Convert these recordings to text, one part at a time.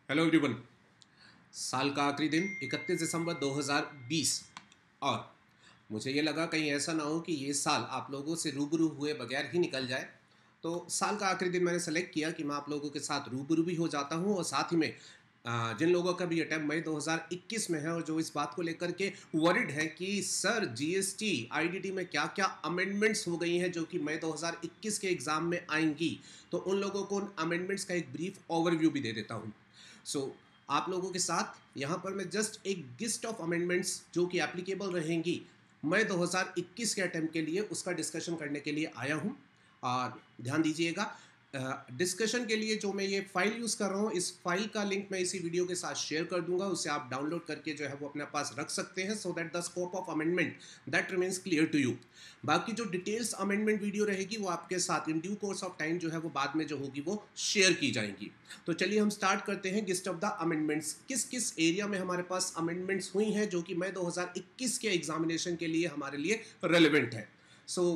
Hello everyone. साल का आखिरी दिन 31 दिसंबर 2020 और मुझे ये लगा कहीं ऐसा ना हो कि ये साल आप लोगों से रूबरू हुए बगैर ही निकल जाए। तो साल का आखिरी दिन मैंने सेलेक्ट किया कि मैं आप लोगों के साथ रूबरू भी हो जाता हूँ और साथ ही में जिन लोगों का भी अटैम्प्ट मई 2021 में है और जो इस बात को लेकर के वरिड है कि सर जीएसटी आईडीटी में क्या क्या अमेंडमेंट्स हो गई हैं जो कि मई 2021 के एग्ज़ाम में आएंगी, तो उन लोगों को उन अमेंडमेंट्स का एक ब्रीफ ओवरव्यू भी दे देता हूँ। आप लोगों के साथ यहाँ पर मैं जस्ट एक लिस्ट ऑफ अमेंडमेंट्स जो कि एप्लीकेबल रहेंगी मई 2021 के अटेम्प्ट के लिए उसका डिस्कशन करने के लिए आया हूँ। और दैट दीजिएगा, डिस्कशन के लिए जो मैं ये फाइल यूज़ कर रहा हूँ, इस फाइल का लिंक मैं इसी वीडियो के साथ शेयर कर दूंगा, उसे आप डाउनलोड करके जो है वो अपने पास रख सकते हैं so that the scope of amendment that remains clear to you. बाकी जो डिटेल्स अमेंडमेंट वीडियो रहेगी वो आपके साथ in due course of time जो है वो बाद में जो होगी वो शेयर की जाएंगी। तो चलिए हम स्टार्ट करते हैं लिस्ट ऑफ द अमेंडमेंट्स, किस किस एरिया में हमारे पास अमेंडमेंट्स हुई हैं जो कि मई 2021 के एग्जामिनेशन के लिए हमारे लिए रेलिवेंट है। So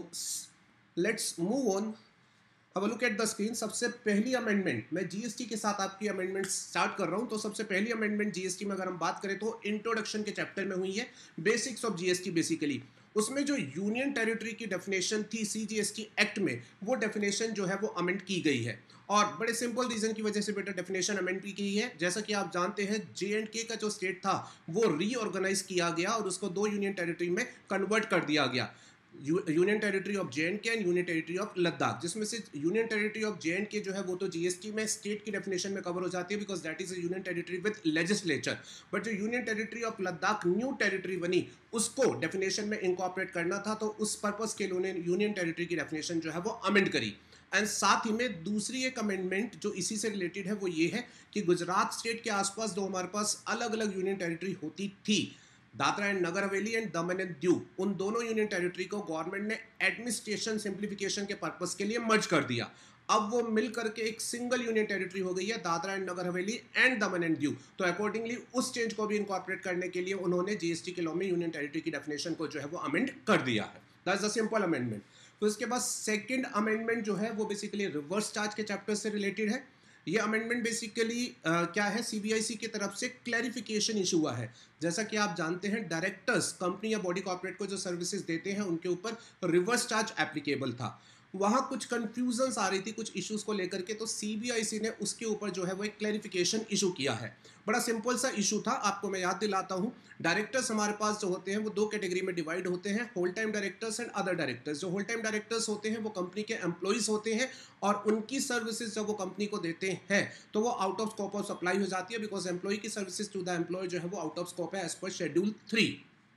let's move on. अब लुक एट द स्क्रीन। सबसे पहली अमेंडमेंट, मैं जीएसटी के साथ आपकी अमेंडमेंट स्टार्ट कर रहा हूं। तो सबसे पहली अमेंडमेंट जीएसटी में अगर हम बात करें तो इंट्रोडक्शन के चैप्टर में हुई है, बेसिक्स ऑफ जीएसटी बेसिकली। उसमें जो यूनियन टेरिटरी की डेफिनेशन थी सीजीएसटी एक्ट में, वो डेफिनेशन जो है वो अमेंड की गई है और बड़े सिंपल रीजन की वजह से बेटा डेफिनेशन अमेंड की गई है। जैसा कि आप जानते हैं जे&के का जो स्टेट था वो रीऑर्गेनाइज किया गया और उसको दो यूनियन टेरिटरी में कन्वर्ट कर दिया गया, union territory of J and K and union territory of Ladakh, जिसमें से यूनियन टेरिटरी ऑफ जे&के जो है वो तो जीएसटी में स्टेट की डेफिनेशन में कवर हो जाती है because that is a union territory with legislature. But जो union territory of Ladakh new territory बनी उसको डेफिनेशन में इंकॉर्पोरेट करना था, तो उस पर्पस के लिए यूनियन टेरिटरी की डेफिनेशन जो है वो अमेंड करी। एंड साथ ही में दूसरी एक अमेंडमेंट जो इसी से रिलेटेड है वो ये है कि गुजरात स्टेट के आसपास जो हमारे पास अलग अलग यूनियन टेरिटरी होती थी, Dadra and Nagar Haveli and Daman and Diu, उन दोनों यूनियन टेरिटरी को गवर्नमेंट ने एडमिनिस्ट्रेशन सिंप्लीफिकेशन के पर्पस के लिए मर्ज कर दिया। अब वो मिल करके एक सिंगल यूनियन टेरिटरी हो गई है, Dadra and Nagar Haveli and Daman and Diu. तो अकॉर्डिंगली उस चेंज को भी इनकॉर्पोरेट करने के लिए उन्होंने जीएसटी के लॉ में यूनियन टेरिटरी की डेफिनेशन को जो है वो अमेंड कर दिया है। That's a simple amendment. तो इसके बाद सेकंड अमेंडमेंट जो है वो बेसिकली रिवर्स चार्ज के चैप्टर से रिलेटेड है। ये अमेंडमेंट बेसिकली क्या है, सीबीआईसी की तरफ से क्लैरिफिकेशन इशू हुआ है। जैसा कि आप जानते हैं डायरेक्टर्स कंपनी या बॉडी कॉर्पोरेट को जो सर्विसेज देते हैं उनके ऊपर रिवर्स चार्ज एप्लीकेबल था। वहां कुछ कंफ्यूजन्स आ रही थी कुछ इश्यूज को लेकर के, तो सीबीआईसी ने उसके ऊपर जो है वो एक क्लैरिफिकेशन इशू किया है। बड़ा सिंपल सा इशू था, आपको मैं याद दिलाता हूं। डायरेक्टर्स हमारे पास जो होते हैं वो दो कैटेगरी में डिवाइड होते हैं, whole time directors and other directors. जो होल टाइम डायरेक्टर्स होते हैं वो कंपनी के एम्प्लॉइज होते हैं और उनकी सर्विसेज जब वो कंपनी को देते हैं तो वो out of scope of supply हो जाती है बिकॉज एम्प्लॉय की सर्विसेज टू द एम्प्लॉय जो है वो आउट ऑफ स्कोप है as per schedule 3।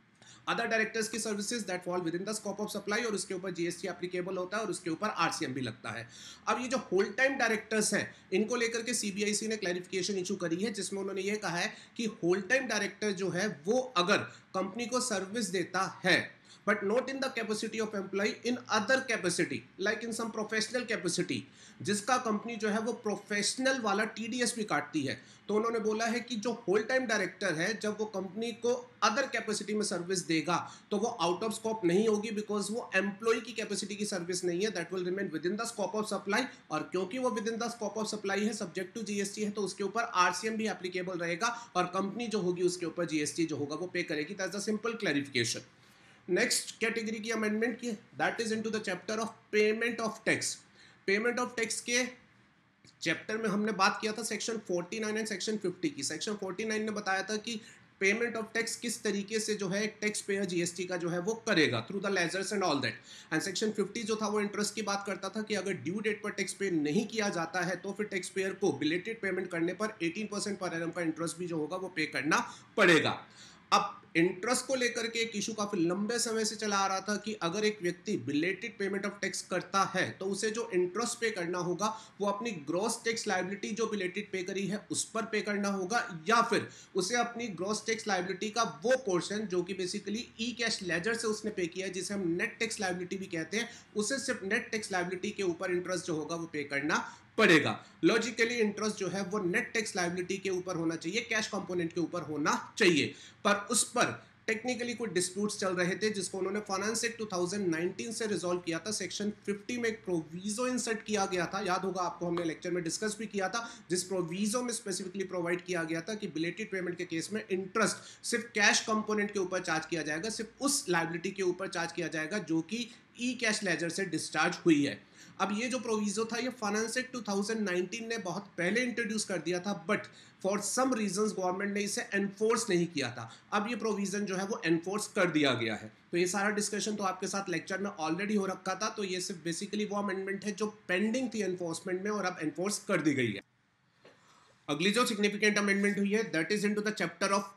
Other directors की services that fall within the scope of supply और उसके ऊपर जीएसटी एप्लीकेबल होता है और उसके ऊपर आरसीएम भी लगता है। अब ये जो होल टाइम डायरेक्टर्स हैं इनको लेकर के सीबीआईसी ने क्लैरिफिकेशन इशू करी है, जिसमें उन्होंने ये कहा है कि होल टाइम डायरेक्टर जो है वो अगर कंपनी को सर्विस देता है but not in the capacity of employee, in other capacity like in some professional capacity, जिसका कंपनी जो है वो प्रोफेशनल वाला टीडीएस भी काटती है, तो उन्होंने बोला है कि जो होल टाइम डायरेक्टर है जब वो कंपनी को अदर कैपेसिटी में सर्विस देगा तो वो आउट ऑफ स्कोप नहीं होगी बिकॉज वो एम्प्लॉय की कैपेसिटी की सर्विस नहीं है, that will remain within the scope of supply. और क्योंकि वो within the scope of supply है, सब्जेक्ट टू जीएसटी है, तो उसके ऊपर आरसीएम भी एप्लीकेबल रहेगा और कंपनी जो होगी उसके ऊपर जीएसटी जो होगा वो पे करेगी। That's the simple clarification. Next category की अमेंडमेंट की, that is into the chapter of payment of tax. Payment of tax के चैप्टर में हमने बात किया था सेक्शन 49 एंड सेक्शन 50 की। सेक्शन 49 ने बताया था कि पेमेंट ऑफ टैक्स किस तरीके से जो है टैक्स पेयर जीएसटी का जो है वो करेगा through the ledgers and all that. And section 50 जो था वो इंटरेस्ट की बात करता था कि अगर ड्यू डेट पर टैक्स पे नहीं किया जाता है तो फिर टैक्स पेयर को बिलेटेड पेमेंट करने पर 18% पर एनम का इंटरेस्ट भी जो होगा वो पे करना पड़ेगा। अब इंटरेस्ट को लेकर के एक इशू काफी लंबे समय से चला आ रहा था कि अगर एक व्यक्ति बिलेटेड पेमेंट ऑफ टैक्स करता है तो उसे जो इंटरेस्ट पे करना होगा वो अपनी ग्रॉस टैक्स लायबिलिटी जो बिलेटेड पे करी है उस पर पे करना होगा, या फिर उसे अपनी ग्रॉस टैक्स लायबिलिटी का वो पोर्शन जो कि बेसिकली ई कैश लेजर से उसने पे किया है, जिसे हम नेट टैक्स लायबिलिटी भी कहते हैं, उसे सिर्फ नेट टैक्स लायबिलिटी के ऊपर इंटरेस्ट जो होगा वो पे करना पड़ेगा। लॉजिकली इंटरेस्ट जो है वो नेट टैक्स लायबिलिटी के ऊपर होना चाहिए, कैश कंपोनेंट के ऊपर होना चाहिए, पर उस पर टेक्निकली कुछ डिस्प्यूट्स चल रहे थे जिसको उन्होंने फाइनेंस एक्ट 2019 से रिजॉल्व किया था। सेक्शन 50 में एक प्रोविजो इंसर्ट किया गया था, याद होगा आपको, हमने लेक्चर में डिस्कस भी किया था, जिस प्रोविजो में स्पेसिफिकली प्रोवाइड किया गया था कि बिलेटेड पेमेंट के केस में इंटरेस्ट सिर्फ कैश कंपोनेंट के ऊपर चार्ज किया जाएगा, सिर्फ उस लायबिलिटी के ऊपर चार्ज किया जाएगा जो कि ई कैश लेजर से डिस्चार्ज हुई है। अब ये जो प्रोविजो था ये फाइनेंस एक्ट 2019 ने बहुत पहले इंट्रोड्यूस कर दिया था, but for some reasons government ने इसे एनफोर्स नहीं किया था। अब ये प्रोविजन जो है वो एनफोर्स कर दिया गया है। तो ये सारा डिस्कशन तो आपके साथ लेक्चर में ऑलरेडी हो रखा था। तो ये सिर्फ बेसिकली वो अमेंडमेंट है जो पेंडिंग थी एनफोर्समेंट में और अब एनफोर्स कर दी गई है। अगली जो सिग्निफिकेंट अमेंडमेंट हुई है that is into the chapter of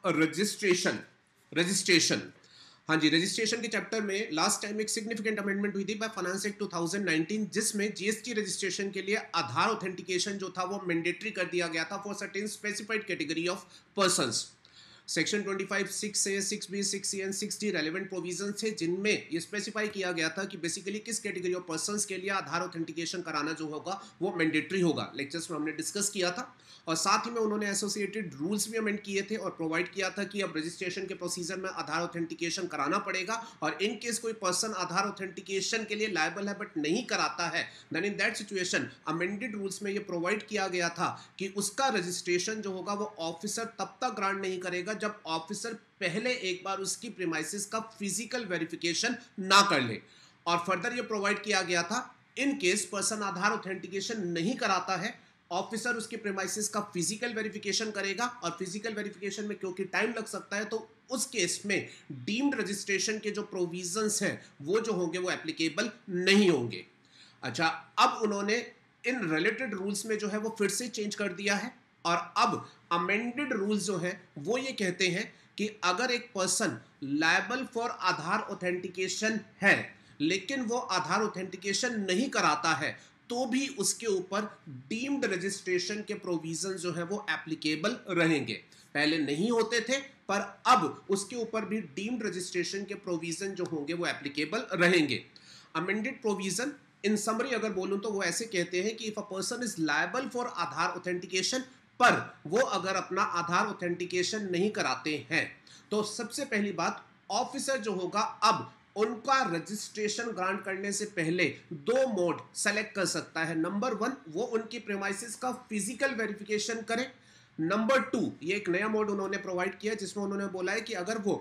registration. हाँ जी, रजिस्ट्रेशन के चैप्टर में लास्ट टाइम एक सिग्निफिकेंट अमेंडमेंट हुई थी बाय फाइनेंस एक्ट 2019 जिसमें जीएसटी रजिस्ट्रेशन के लिए आधार ऑथेंटिकेशन जो था वो मैंडेटरी कर दिया गया था for certain specified category of persons. Section 25 6A 6B 6C and 6D relevant provision थे जिनमें ये स्पेसिफाई किया गया था कि बेसिकली किस कैटेगरी ऑफ पर्संस के लिए आधार ऑथेंटिकेशन कराना जो होगा वो मैंडेटरी होगा। लेक्चर्स में हमने डिस्कस किया था और साथ ही में उन्होंने एसोसिएटेड रूल्स भी अमेंड किए थे और प्रोवाइड किया था कि अब रजिस्ट्रेशन के प्रोसीजर में आधार ऑथेंटिकेशन कराना पड़ेगा और इन केस कोई पर्सन आधार ऑथेंटिकेशन के लिए लायबल है बट नहीं कराता है, then in that situation amended rules में ये प्रोवाइड किया गया था कि उसका रजिस्ट्रेशन जो होगा वो ऑफिसर तब तक ग्रांट नहीं करेगा जब ऑफिसर पहले एक बार उसकी प्रीमाइसिस का फिजिकल वेरिफिकेशन ना कर ले। और फर्दर ये प्रोवाइड किया गया था in case person Aadhaar authentication नहीं कराता है, ऑफिसर उसके प्रीमाइसिस का फिजिकल वेरिफिकेशन करेगा और फिजिकल वेरिफिकेशन में क्योंकि टाइम लग सकता है तो उस केस में डीम्ड रजिस्ट्रेशन के जो प्रोविजंस हैं वो जो होंगे वो एप्लीकेबल नहीं होंगे। अच्छा, अब उन्होंने इन रिलेटेड रूल्स में जो है वो फिर से चेंज कर दिया है और अब अमेंडेड रूल्स जो है वो ये कहते हैं कि अगर एक person liable for Aadhaar authentication है लेकिन वो आधार ऑथेंटिकेशन नहीं कराता है तो भी उसके ऊपर डीम्ड रजिस्ट्रेशन के प्रोविजन जो है वो एप्लीकेबल रहेंगे। पहले नहीं होते थे पर अब उसके ऊपर भी डीम्ड रजिस्ट्रेशन के प्रोविजन जो होंगे वो एप्लीकेबल रहेंगे। अमेंडेड प्रोविजन इन समरी अगर बोलूं तो वो ऐसे कहते हैं कि if a person is liable for Aadhaar authentication पर वो अगर अपना आधार ऑथेंटिकेशन नहीं कराते हैं तो सबसे पहली बात ऑफिसर जो होगा अब उनका रजिस्ट्रेशन ग्रांट करने से पहले दो मोड सेलेक्ट कर सकता है। नंबर 1 वो उनकी प्रीमाइसिस का फिजिकल वेरिफिकेशन करे। नंबर 2 ये एक नया मोड उन्होंने प्रोवाइड किया जिसमें उन्होंने बोला है कि अगर वो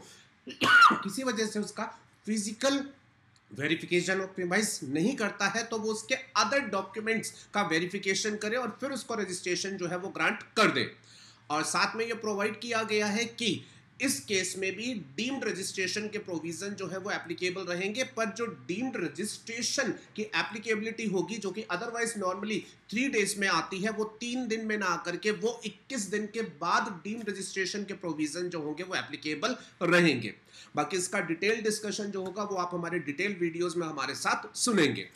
किसी वजह से उसका फिजिकल वेरिफिकेशन ऑफ प्रीमाइस नहीं करता है तो वो उसके अदर डॉक्यूमेंट्स का वेरिफिकेशन करे और फिर उसको रजिस्ट्रेशन जो है वो ग्रांट कर दे। और साथ में ये प्रोवाइड किया गया है कि इस केस में भी डीम्ड रजिस्ट्रेशन के प्रोविजन जो है वो एप्लीकेबल रहेंगे पर जो डीम्ड रजिस्ट्रेशन की एप्लीकेबिलिटी होगी जो कि अदरवाइज नॉर्मली 3 डेज में आती है वो 3 दिन में ना आकर के वो 21 दिन के बाद डीम्ड रजिस्ट्रेशन के प्रोविजन जो होंगे वो एप्लीकेबल रहेंगे। बाकी इसका डिटेल डिस्कशन जो होगा वो आप हमारे डिटेल वीडियोस में हमारे साथ सुनेंगे।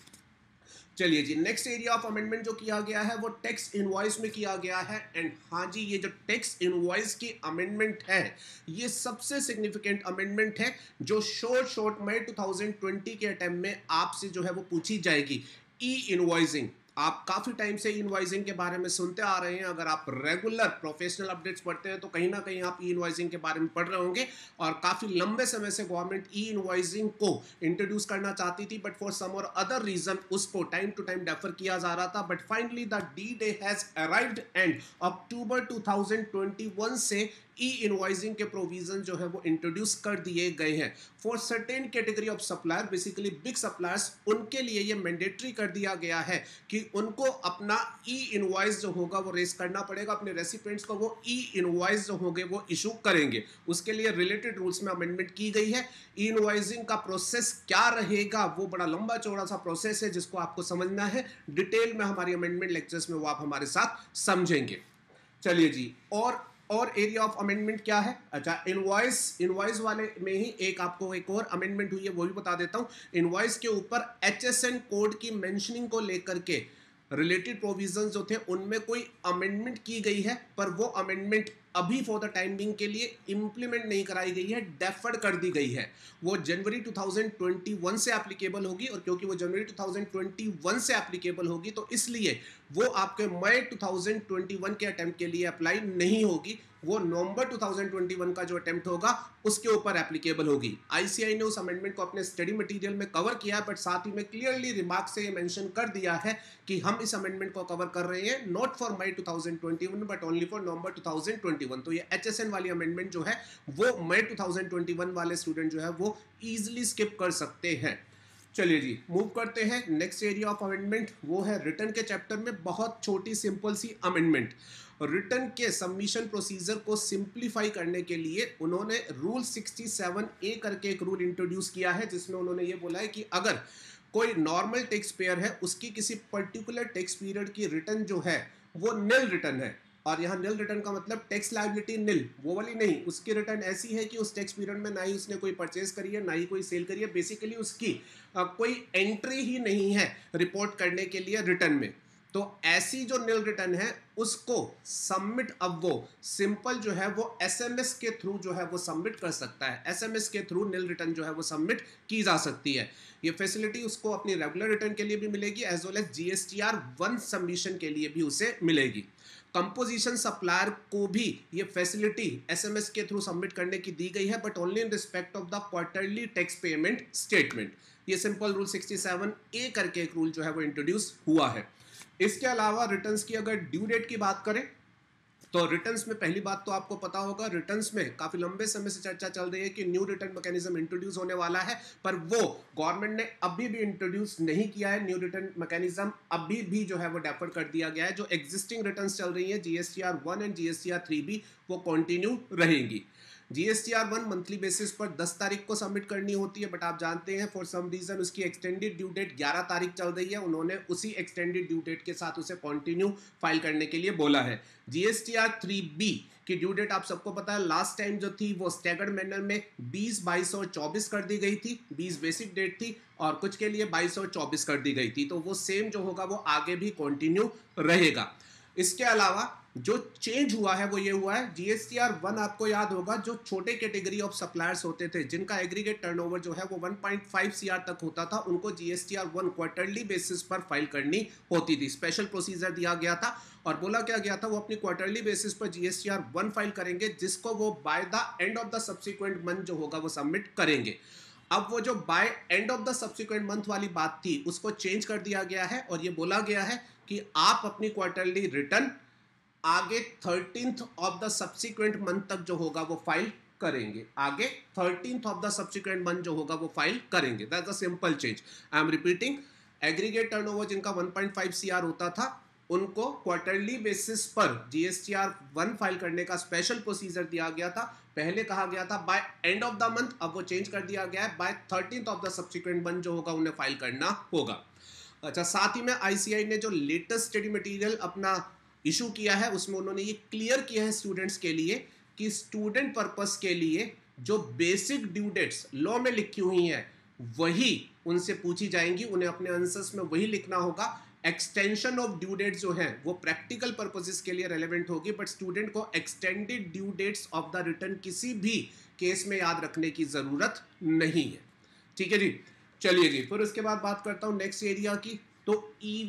चलिए जी, नेक्स्ट एरिया ऑफ अमेंडमेंट जो किया गया है वो टैक्स इनवॉइस में किया गया है। एंड हाँ जी, ये जो टैक्स इनवॉइस की अमेंडमेंट है ये सबसे सिग्निफिकेंट अमेंडमेंट है जो शॉर्ट मई 2020 के अटेम्प्ट में आपसे जो है वो पूछी जाएगी। ई इनवॉइसिंग, आप काफ़ी टाइम से इनवॉइसिंग के बारे में सुनते आ रहे हैं। अगर आप रेगुलर प्रोफेशनल अपडेट्स पढ़ते हैं तो कहीं ना कहीं आप ई इनवॉइसिंग के बारे में पढ़ रहे होंगे और काफ़ी लंबे समय से गवर्नमेंट ई इनवॉइसिंग को इंट्रोड्यूस करना चाहती थी बट फॉर सम और अदर रीजन उसको टाइम टू टाइम डेफर किया जा रहा था। But finally the D day has arrived and October 2021 से ई इनवॉइसिंग के प्रोविजन जो है वो इंट्रोड्यूस कर दिए गए हैं for certain category of supplier, basically big suppliers. उनके लिए ये मैंडेटरी कर दिया गया है कि उनको अपना ई इनवॉइस जो होगा वो रेस करना पड़ेगा, अपने रेसिपिएंट्स को वो ई इनवॉइस जो होंगे वो इशू करेंगे। उसके लिए रिलेटेड रूल्स में अमेंडमेंट की गई है। ई इनवॉइसिंग का प्रोसेस क्या रहेगा वो बड़ा लंबा चौड़ा सा प्रोसेस है जिसको आपको समझना है। डिटेल में हमारी अमेंडमेंट लेक्चर्स में वो आप हमारे साथ समझेंगे। चलिए जी, और एरिया ऑफ अमेंडमेंट क्या है? अच्छा, इनवॉइस वाले में ही एक और अमेंडमेंट हुई है वो भी बता देता हूं। इनवॉइस के ऊपर HSN कोड की मेंशनिंग को लेकर के रिलेटेड प्रोविजंस जो थे उनमें कोई अमेंडमेंट की गई है पर वो अमेंडमेंट अभी फॉर द टाइम बिंग के लिए इंप्लीमेंट नहीं कराई गई है, डेफर्ड कर दी गई है। वो जनवरी 2021 से एप्लीकेबल होगी, और क्योंकि वो जनवरी 2021 से एप्लीकेबल होगी तो इसलिए वो आपके मई 2021 के अटेम्प्ट के लिए अप्लाई नहीं होगी, वो नवंबर 2021 का जो अटेम्प्ट होगा उसके ऊपर एप्लीकेबल होगी। आईसीआई ने उस अमेंडमेंट को अपने स्टडी मटेरियल में कवर किया, बट साथ ही में क्लियरली रिमार्क से ये मेंशन कर दिया है कि हम इस अमेंडमेंट को कवर कर रहे हैं not for May 2021 but only for November 2021। तो ये एचएसएन वाली अमेंडमेंट जो है वो मई 2021 वाले स्टूडेंट जो है वो इजीली स्किप कर सकते हैं। चलिए जी, मूव करते हैं नेक्स्ट एरिया ऑफ अमेंडमेंट, वो है रिटर्न के चैप्टर में बहुत छोटी सिंपल सी अमेंडमेंट। रिटर्न के सबमिशन प्रोसीजर को सिंप्लीफाई करने के लिए उन्होंने रूल 67A करके एक रूल इंट्रोड्यूस किया है, जिसमें उन्होंने ये बोला है कि अगर कोई नॉर्मल टैक्स पेयर है, उसकी किसी पर्टिकुलर टैक्स पीरियड की रिटर्न जो है वो निल रिटर्न है, और यहाँ निल रिटर्न का मतलब टैक्स लायबिलिटी निल वो वाली नहीं, उसकी रिटर्न ऐसी है कि उस टैक्स पीरियड में ना ही उसने कोई परचेज करी है ना ही कोई सेल करी है, बेसिकली उसकी कोई एंट्री ही नहीं है रिपोर्ट करने के लिए रिटर्न में। तो ऐसी जो निल रिटर्न है उसको सबमिट, अब वो सिंपल जो है वो एसएमएस के थ्रू जो है वो सबमिट कर सकता है, एसएमएस के थ्रू निल रिटर्न जो है वो सबमिट की जा सकती है। ये फैसिलिटी उसको अपनी रेगुलर रिटर्न के लिए भी मिलेगी as well as GSTR 1 submission के लिए भी उसे मिलेगी। कंपोजिशन सप्लायर को भी ये फैसिलिटी एसएमएस के थ्रू सबमिट करने की दी गई है, but only in respect of the quarterly tax payment statement. ये सिंपल रूल 67A करके एक रूल जो है वो इंट्रोड्यूस हुआ है। इसके अलावा रिटर्न्स की अगर ड्यू डेट की बात करें तो रिटर्न्स में पहली बात तो आपको पता होगा, रिटर्न्स में काफी लंबे समय से चर्चा चल रही है कि न्यू रिटर्न मैकेनिज्म इंट्रोड्यूस होने वाला है, पर वो गवर्नमेंट ने अभी भी इंट्रोड्यूस नहीं किया है। न्यू रिटर्न मैकेनिज्म अभी भी जो है वो डेफर कर दिया गया है। जो एग्जिस्टिंग रिटर्न्स चल रही है जीएसटीआर 1 एंड जीएसटीआर 3 भी वो कंटिन्यू रहेंगी। जीएसटीआर 1 मंथली बेसिस पर 10 तारीख को सबमिट करनी होती है, बट आप जानते हैं फॉर सम रीजन उसकी एक्सटेंडेड ड्यू डेट 11 तारीख चल रही है, उन्होंने उसी एक्सटेंडेड ड्यू डेट के साथ उसे कंटिन्यू फाइल करने के लिए बोला है। जीएसटीआर 3B की ड्यू डेट आप सबको पता है, लास्ट टाइम जो थी वो स्टैगर्ड मैनर में 20, 22 और 24 कर दी गई थी। 20 बेसिक डेट थी और कुछ के लिए 22 और 24 कर दी गई थी, तो वो सेम जो होगा वो आगे भी कंटिन्यू रहेगा। इसके अलावा जो चेंज हुआ है वो ये हुआ है, जीएसटीआर 1 आपको याद होगा जो छोटे कैटेगरी ऑफ सप्लायर्स होते थे जिनका एग्रीगेट टर्नओवर जो है वो 1.5 सीआर तक होता था, उनको जीएसटीआर 1 क्वार्टरली बेसिस पर फाइल करनी होती थी। स्पेशल प्रोसीजर दिया गया था और बोला क्या गया था, वो अपनी क्वार्टरली बेसिस पर जीएसटीआर 1 फाइल करेंगे, जिसको वो by the end of the subsequent month जो होगा वो सबमिट करेंगे। अब वो जो by end of the subsequent month वाली बात थी उसको चेंज कर दिया गया है और ये बोला गया है कि आप अपनी क्वार्टरली रिटर्न आगे 13th of the subsequent month तक जो होगा वो फाइल करेंगे, आगे 13th of the subsequent month जो होगा वो फाइल करेंगे। That's a simple change. I am repeating, aggregate turnover जिनका 1.5 सीआर होता था उनको क्वार्टरली बेसिस पर जीएसटीआर 1 फाइल करने का स्पेशल प्रोसीजर दिया गया था। पहले कहा गया था by end of the month, अब वो चेंज कर दिया गया है by 13th of the subsequent month जो होगा उन्हें फाइल करना होगा। अच्छा, साथ ही में आईसीआई ने जो लेटेस्ट स्टडी मटेरियल अपना इशू किया है उसमें उन्होंने ये क्लियर किया है स्टूडेंट्स के लिए कि स्टूडेंट पर्पस के लिए जो बेसिक ड्यू डेट्स लॉ में लिखी हुई हैं वही उनसे पूछी जाएंगी, उन्हें अपने आंसर्स में वही लिखना होगा। एक्सटेंशन ऑफ ड्यू डेट्स जो है वो प्रैक्टिकल पर्पसेस के लिए रेलेवेंट होगी, बट स्टूडेंट को extended due dates of the return किसी भी केस में याद रखने की जरूरत नहीं है। ठीक है जी, चलिए जी, फिर उसके बाद बात करता हूं नेक्स्ट एरिया की। तो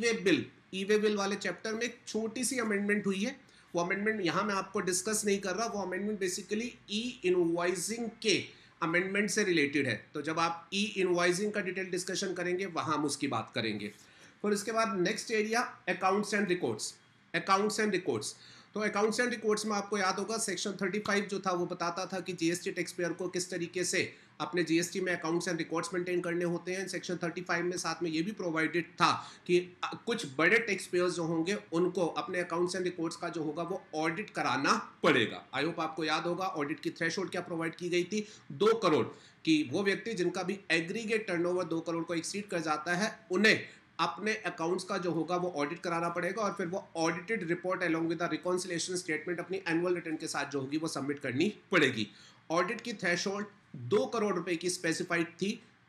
ई वे बिल वाले चैप्टर में एक छोटी सी अमेंडमेंट हुई है। वो अमेंडमेंट यहाँ मैं आपको डिस्कस नहीं कर रहा, वो अमेंडमेंट बेसिकली ई इनवॉइसिंग के अमेंडमेंट से रिलेटेड है। तो जब आप ई इनवॉइसिंग का डिटेल डिस्कशन करेंगे वहाँ हम उसकी बात करेंगे। फिर उसके बाद next area accounts and records. Accounts and records, तो अकाउंट्स एंड रिकॉर्ड्स में आपको याद होगा सेक्शन 35 जो था वो बताता था कि जीएसटी टैक्स पेयर को किस तरीके से अपने जीएसटी में अकाउंट्स एंड रिकॉर्ड्स मेंटेन करने होते हैं। सेक्शन 35 में साथ में ये भी प्रोवाइडेड था कि कुछ बड़े टैक्स पेयर्स जो होंगे उनको अपने अकाउंट्स एंड रिकॉर्ड्स का जो होगा वो ऑडिट कराना पड़ेगा। आई होप आपको याद होगा ऑडिट की थ्रेशोल्ड क्या प्रोवाइड की गई थी, 2 करोड़ की। वो व्यक्ति जिनका भी एग्रीगेट टर्नओवर 2 करोड़ को एक्सीड कर जाता है उन्हें अपने अकाउंट्स का जो होगा वो ऑडिट कराना पड़ेगा और फिर वो audited report along with the reconciliation statement अपनी एनुअल रिटर्न के साथ जो होगी वो सबमिट करनी पड़ेगी। ऑडिट की थ्रेशोल्ड 2 करोड़ रुपए की स्पेसिफाइड थी, पर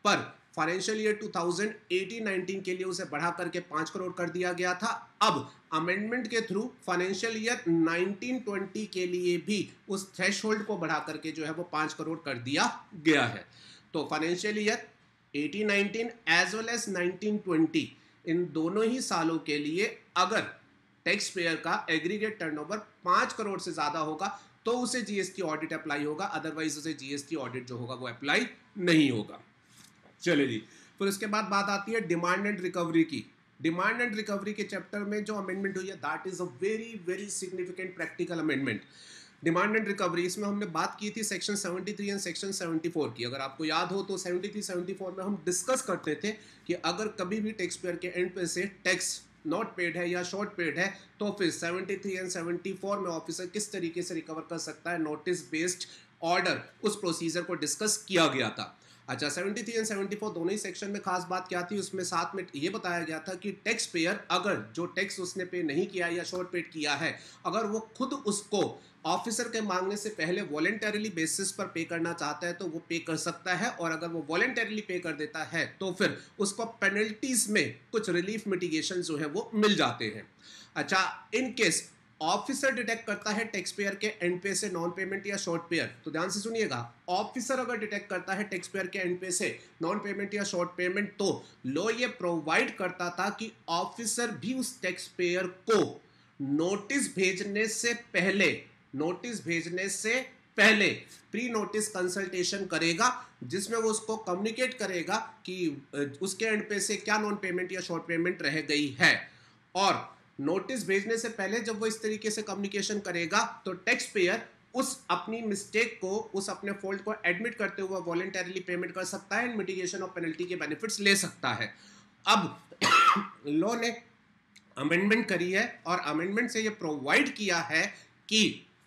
फाइनेंशियल ईयर 2018-19 के लिए उसे बढ़ा करके 5 करोड़ कर दिया गया था। अब अमेंडमेंट के थ्रू फाइनेंशियल ईयर 1920 के लिए भी उस थ्रेशहोल्ड को बढ़ा करके जो है वो 5 करोड़ कर दिया गया है। तो financial year 18-19 as well as 1920 इन दोनों ही सालों के लिए अगर टैक्स पेयर का एग्रीगेट टर्नओवर 5 करोड़ से ज्यादा होगा तो उसे जीएसटी ऑडिट अप्लाई होगा, अदरवाइज उसे जीएसटी ऑडिट जो होगा वो अप्लाई नहीं होगा। चलिए जी, फिर उसके बाद बात आती है डिमांड एंड रिकवरी की। डिमांड एंड रिकवरी के चैप्टर में जो अमेंडमेंट हुई है that is a very very significant practical amendment. Demand and recovery, इसमें हमने बात की थी सेक्शन 73 एंड सेक्शन 74 की। अगर आपको याद हो तो 73-74 में हम डिस्कस करते थे कि अगर कभी भी टैक्स पेयर के एंड पे से टैक्स नॉट पेड है या शॉर्ट पेड है तो फिर 73 एंड 74 में ऑफिसर किस तरीके से रिकवर कर सकता है, नोटिस बेस्ड ऑर्डर, उस प्रोसीजर को डिस्कस किया गया था। अच्छा, 73 एंड 74 दोनों ही सेक्शन में खास बात क्या थी, उसमें साथ में ये बताया गया था कि टैक्स पेयर अगर जो टैक्स उसने पे नहीं किया या शॉर्ट पेड किया है, अगर वो खुद उसको ऑफिसर के मांगने से पहले वॉलेंटरीली बेसिस पर पे करना चाहता है तो वो पे कर सकता है, और अगर वो वॉलेंटरीली पे कर देता है तो फिर उसको पेनल्टीज में कुछ रिलीफ मिटिगेशन जो है वो मिल जाते हैं। अच्छा, इन केस ऑफिसर डिटेक्ट करता है टैक्स पेयर के एंड पे से नॉन पेमेंट या शॉर्ट पेयर, तो ध्यान से सुनिएगा, ऑफिसर अगर डिटेक्ट करता है टैक्स पेयर के एंड पे से नॉन पेमेंट या शॉर्ट पेमेंट तो लॉ ये प्रोवाइड करता था कि ऑफिसर भी उस टैक्स पेयर को नोटिस भेजने से पहले प्री नोटिस कंसल्टेशन करेगा, जिसमें वो उसको कम्युनिकेट करेगा कि उसके एंड पे से क्या नॉन पेमेंट या शॉर्ट पेमेंट रह गई है। और नोटिस भेजने से पहले जब वो इस तरीके से कम्युनिकेशन करेगा तो टैक्स पेयर उस अपनी मिस्टेक को, उस अपने फॉल्ट को एडमिट करते हुए वॉलेंटरीली पेमेंट कर सकता है एंड मिटिगेशन ऑफ पेनल्टी के बेनिफिट्स ले सकता है। अब लॉ ने अमेंडमेंट करी है और अमेंडमेंट से ये प्रोवाइड किया है कि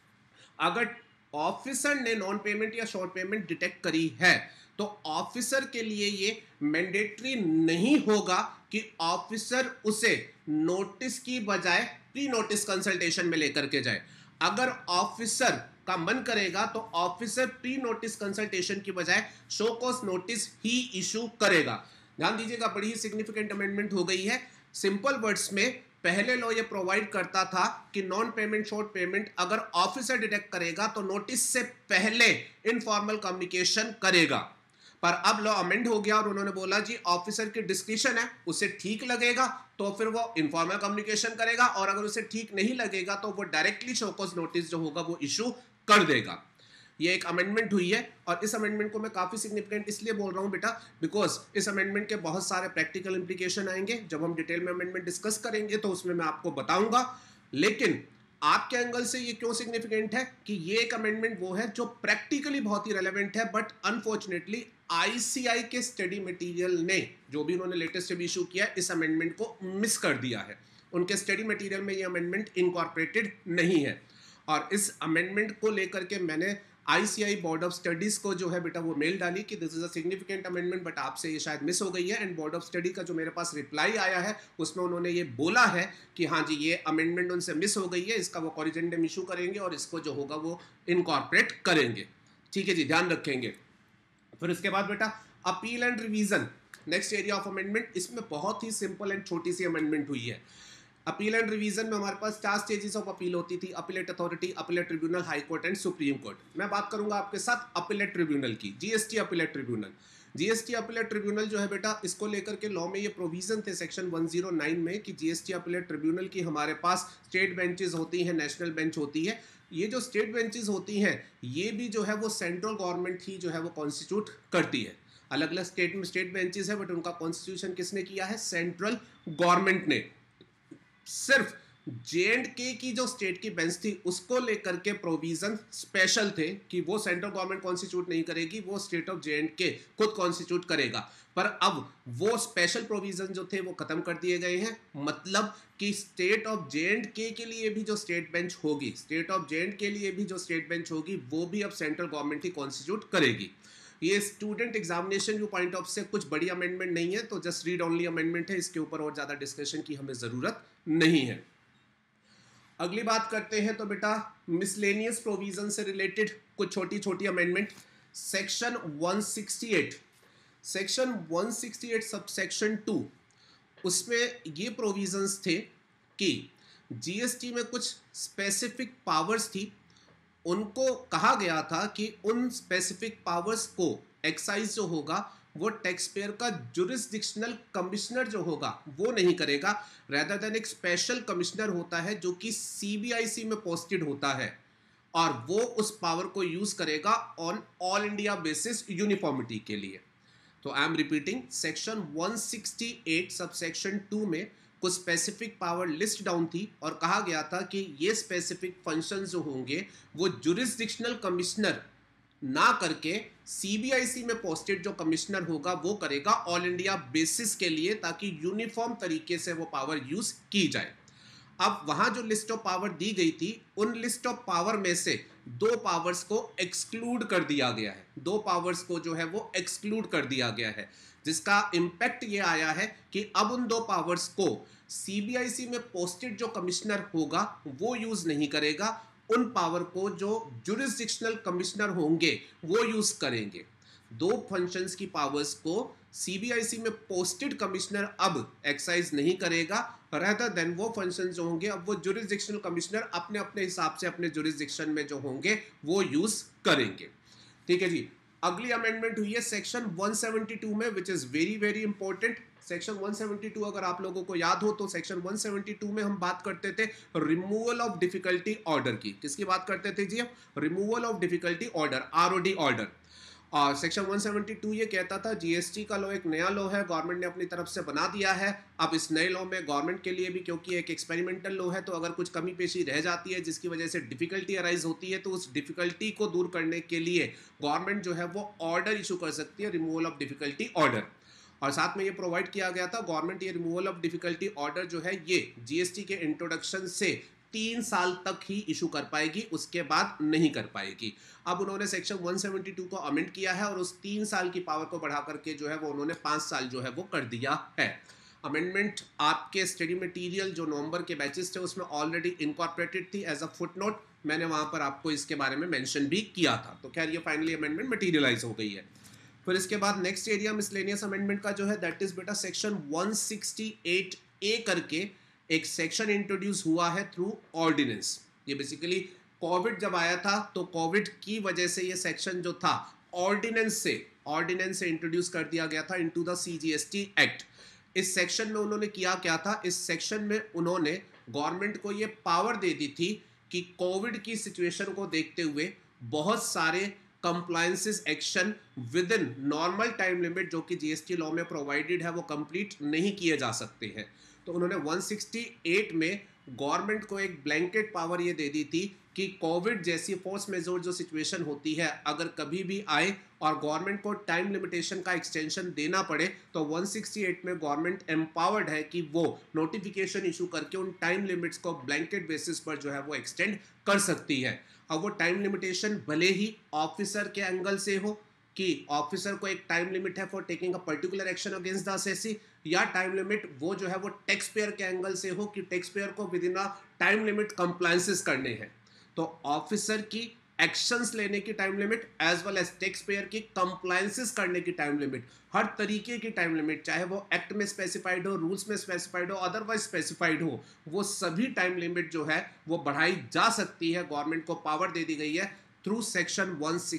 अगर ऑफिसर ने नॉन पेमेंट या शॉर्ट पेमेंट डिटेक्ट करी है तो ऑफिसर के लिए ये मैंडेटरी नहीं होगा कि ऑफिसर उसे नोटिस की बजाय प्री नोटिस कंसल्टेशन में लेकर के जाए। अगर ऑफिसर का मन करेगा तो ऑफिसर प्री नोटिस कंसल्टेशन की बजाय शो कॉज नोटिस ही इशू करेगा। ध्यान दीजिएगा, बड़ी ही सिग्निफिकेंट अमेंडमेंट हो गई है। सिंपल वर्ड्स में पहले लॉ ये प्रोवाइड करता था कि नॉन पेमेंट शॉर्ट पेमेंट अगर ऑफिसर डिटेक्ट करेगा तो नोटिस से पहले इनफॉर्मल कम्युनिकेशन करेगा, पर अब लॉ अमेंड हो गया और उन्होंने बोला जी ऑफिसर की डिस्क्रिप्शन है, उसे ठीक लगेगा तो फिर वो इनफॉर्मल कम्युनिकेशन करेगा, और अगर उसे ठीक नहीं लगेगा तो वो डायरेक्टली शो कॉज नोटिस जो होगा वो इशू कर देगा। ये एक अमेंडमेंट हुई है और इस अमेंडमेंट को मैं काफी सिग्निफिकेंट इसलिए बोल रहा हूं बेटा बिकॉज इस अमेंडमेंट के बहुत सारे प्रैक्टिकल इंप्लीकेशन आएंगे। जब हम डिटेल में अमेंडमेंट डिस्कस करेंगे तो उसमें मैं आपको बताऊंगा, लेकिन आपके एंगल से ये क्यों सिग्निफिकेंट है कि ये एक अमेंडमेंट वो है जो प्रैक्टिकली बहुत ही रेलेवेंट है, बट अनफॉर्चुनेटली आईसीआई के स्टडी मटेरियल ने, जो भी उन्होंने लेटेस्ट इशू किया, इस अमेंडमेंट को मिस कर दिया है। उनके स्टडी मटेरियल में ये अमेंडमेंट इनकॉर्पोरेटेड नहीं है, और इस अमेंडमेंट को लेकर के मैंने आईसीआई बोर्ड ऑफ स्टडीज को जो है बेटा वो मेल डाली कि this is a significant amendment, but आपसे ये शायद मिस हो गई है। एंड बोर्ड ऑफ स्टडी का जो मेरे पास रिप्लाई आया है उसमें उन्होंने ये बोला है कि हाँ जी ये अमेंडमेंट उनसे मिस हो गई है, इसका वो कॉरिजेंडम इशू करेंगे और इसको जो होगा वो इनकॉर्पोरेट करेंगे। ठीक है जी, ध्यान रखेंगे। फिर इसके बाद बेटा appeal and revision, next area of amendment. इसमें बहुत ही सिंपल एंड छोटी सी अमेंडमेंट हुई है। अपील एंड रिवीजन में हमारे पास 4 स्टेजेस ऑफ अपील होती थी, appellate authority, appellate tribunal, high court and supreme court. मैं बात करूंगा आपके साथ अपीलेट ट्रिब्यूनल की, GST appellate tribunal. GST appellate tribunal जो है बेटा, इसको लेकर के लॉ में ये प्रोविजन थे सेक्शन 109 में कि जीएसटी अपीलेट ट्रिब्यूनल की हमारे पास स्टेट बेंचेस होती हैं, नेशनल बेंच होती है। ये जो स्टेट बेंचेस होती हैं ये भी जो है वो सेंट्रल गवर्नमेंट ही जो है वो कॉन्स्टिट्यूट करती है। अलग अलग स्टेट में स्टेट बेंचेस है, बट उनका कॉन्स्टिट्यूशन किसने किया है? सेंट्रल गवर्नमेंट ने। सिर्फ J&K की जो स्टेट की बेंच थी उसको लेकर के प्रोविजन स्पेशल थे कि वो सेंट्रल गवर्नमेंट कॉन्स्टिट्यूट नहीं करेगी, वो स्टेट ऑफ J&K खुद कॉन्स्टिट्यूट करेगा। पर अब वो स्पेशल प्रोविजन जो थे वो खत्म कर दिए गए हैं। मतलब कि स्टेट ऑफ J&K के लिए भी जो स्टेट बेंच होगी, स्टेट ऑफ J&K के लिए भी जो स्टेट बेंच होगी वो भी अब सेंट्रल गवर्नमेंट ही कॉन्स्टिट्यूट करेगी। ये student examination view point of से कुछ बड़ी अमेंडमेंट नहीं है, तो जस्ट रीड ओनली अमेंडमेंट है, इसके ऊपर और ज्यादा डिस्कशन की हमें जरूरत नहीं है। अगली बात करते हैं तो बेटा मिसलेनियस प्रोविजन से रिलेटेड कुछ छोटी छोटी अमेंडमेंट। सेक्शन 168 सेक्शन 168 सबसेक्शन 2, उसमें ये प्रोविजंस थे कि जीएसटी में कुछ स्पेसिफिक पावर्स थी, उनको कहा गया था कि उन स्पेसिफिक पावर्स को एक्साइज जो होगा वो टैक्स पेयर का जुरिस्डिक्शनल कमिश्नर जो होगा वो नहीं करेगा, रेदर देन एक स्पेशल कमिश्नर होता है जो कि सीबीआईसी में पोस्टेड होता है और वो उस पावर को यूज करेगा on all India basis uniformity के लिए। तो I am repeating, section 168 subsection 2 में कुछ स्पेसिफिक पावर लिस्ट डाउन थी और कहा गया था कि ये स्पेसिफिक फंक्शंस जो होंगे वो जुरिस्डिक्शनल कमिश्नर ना करके सीबीआईसी में पोस्टेड जो कमिश्नर होगा वो करेगा ऑल इंडिया बेसिस के लिए, ताकि यूनिफॉर्म तरीके से वो पावर यूज की जाए। अब वहां जो लिस्ट ऑफ पावर दी गई थी, उन लिस्ट ऑफ पावर में से दो पावर्स को एक्सक्लूड कर दिया गया है, दो पावर्स को जो है वो एक्सक्लूड कर दिया गया है, जिसका इंपैक्ट ये आया है कि अब उन दो पावर्स को सीबीआईसी में पोस्टेड जो कमिश्नर होगा वो यूज नहीं करेगा, उन पावर को जो जुरिस्डिक्शनल कमिश्नर होंगे वो यूज करेंगे। दो फंक्शंस की पावर्स को सीबीआईसी में पोस्टेड कमिश्नर अब एक्साइज नहीं करेगा, रेदर देन वो फंक्शन जो होंगे अब वो जुरिस्डिक्शनल कमिश्नर अपने अपने हिसाब से अपने जुरिस्डिक्शन में जो होंगे वो यूज करेंगे। ठीक है जी। अगली अमेंडमेंट हुई है सेक्शन 172 में, which is very very important. Section 172 अगर आप लोगों को याद हो तो सेक्शन 172 में हम बात करते थे रिमूवल ऑफ डिफिकल्टी ऑर्डर की। किसकी बात करते थे जी? Removal of difficulty order, ROD order. और सेक्शन 172 ये कहता था जीएसटी का लॉ एक नया लॉ है, गवर्नमेंट ने अपनी तरफ से बना दिया है। अब इस नए लॉ में गवर्नमेंट के लिए भी, क्योंकि एक एक्सपेरिमेंटल लॉ है, तो अगर कुछ कमी पेशी रह जाती है जिसकी वजह से डिफिकल्टी अराइज होती है, तो उस डिफिकल्टी को दूर करने के लिए गवर्नमेंट जो है वो ऑर्डर इशू कर सकती है, रिमूवल ऑफ डिफिकल्टी ऑर्डर। और साथ में ये प्रोवाइड किया गया था, गवर्नमेंट ये रिमूवल ऑफ डिफिकल्टी ऑर्डर जो है ये जीएसटी के इंट्रोडक्शन से 3 साल तक ही इशू कर पाएगी, उसके बाद नहीं कर पाएगी। अब उन्होंने सेक्शन 172 को अमेंड किया है और उस 3 साल की पावर को बढ़ा करके जो है वो उन्होंने 5 साल जो है वो कर दिया है। अमेंडमेंट आपके स्टडी मटेरियल जो नवंबर के बैचेस थे उसमें ऑलरेडी इनकॉर्पोरेटेड थी एज अ फुटनोट, मैंने वहां पर आपको इसके बारे में मेंशन भी किया था। तो खैर ये फाइनली अमेंडमेंट मटेरियलाइज हो गई है। फिर इसके बाद नेक्स्ट एरिया मिसलेनियस अमेंडमेंट का जो है दैट इज बेटा सेक्शन 168A करके एक सेक्शन इंट्रोड्यूस हुआ है थ्रू ऑर्डिनेंस। ये बेसिकली कोविड जब आया था तो कोविड की वजह से ये सेक्शन जो था ऑर्डिनेंस से इंट्रोड्यूस कर दिया गया था इनटू द सीजीएसटी एक्ट। इस सेक्शन में उन्होंने किया क्या था? इस सेक्शन में उन्होंने गवर्नमेंट को ये पावर दे दी थी कि कोविड की सिचुएशन को देखते हुए बहुत सारे compliances action within normal time limit जो कि जीएसटी लॉ में प्रोवाइडेड है वो कंप्लीट नहीं किए जा सकते हैं। तो उन्होंने 168 में गवर्नमेंट को एक ब्लैंकेट पावर ये दे दी थी कि कोविड जैसी फोर्स मेजोर जो सिचुएशन होती है अगर कभी भी आए और गवर्नमेंट को टाइम लिमिटेशन का एक्सटेंशन देना पड़े तो 168 में गवर्नमेंट एम्पावर्ड है कि वो नोटिफिकेशन इशू करके उन टाइम लिमिट्स को ब्लैंकेट बेसिस पर जो है वो एक्सटेंड कर सकती है। अब वो टाइम लिमिटेशन भले ही ऑफिसर के एंगल से हो कि ऑफिसर को एक टाइम लिमिट है for taking a particular action against the assessee, या टाइम लिमिट वो जो है वो टैक्स पेयर के एंगल से हो कि टैक्स पेयर को within a time limit compliances करने हैं। तो ऑफिसर की एक्शंस लेने की time limit as well as tax payer की कंप्लायंसेस करने की टाइम लिमिट, हर तरीके की टाइम लिमिट, चाहे वो एक्ट में स्पेसिफाइड हो, रूल्स में स्पेसिफाइड हो, अदरवाइज स्पेसिफाइड हो, वो सभी टाइम लिमिट जो है वो बढ़ाई जा सकती है। गवर्नमेंट को पावर दे दी गई है through section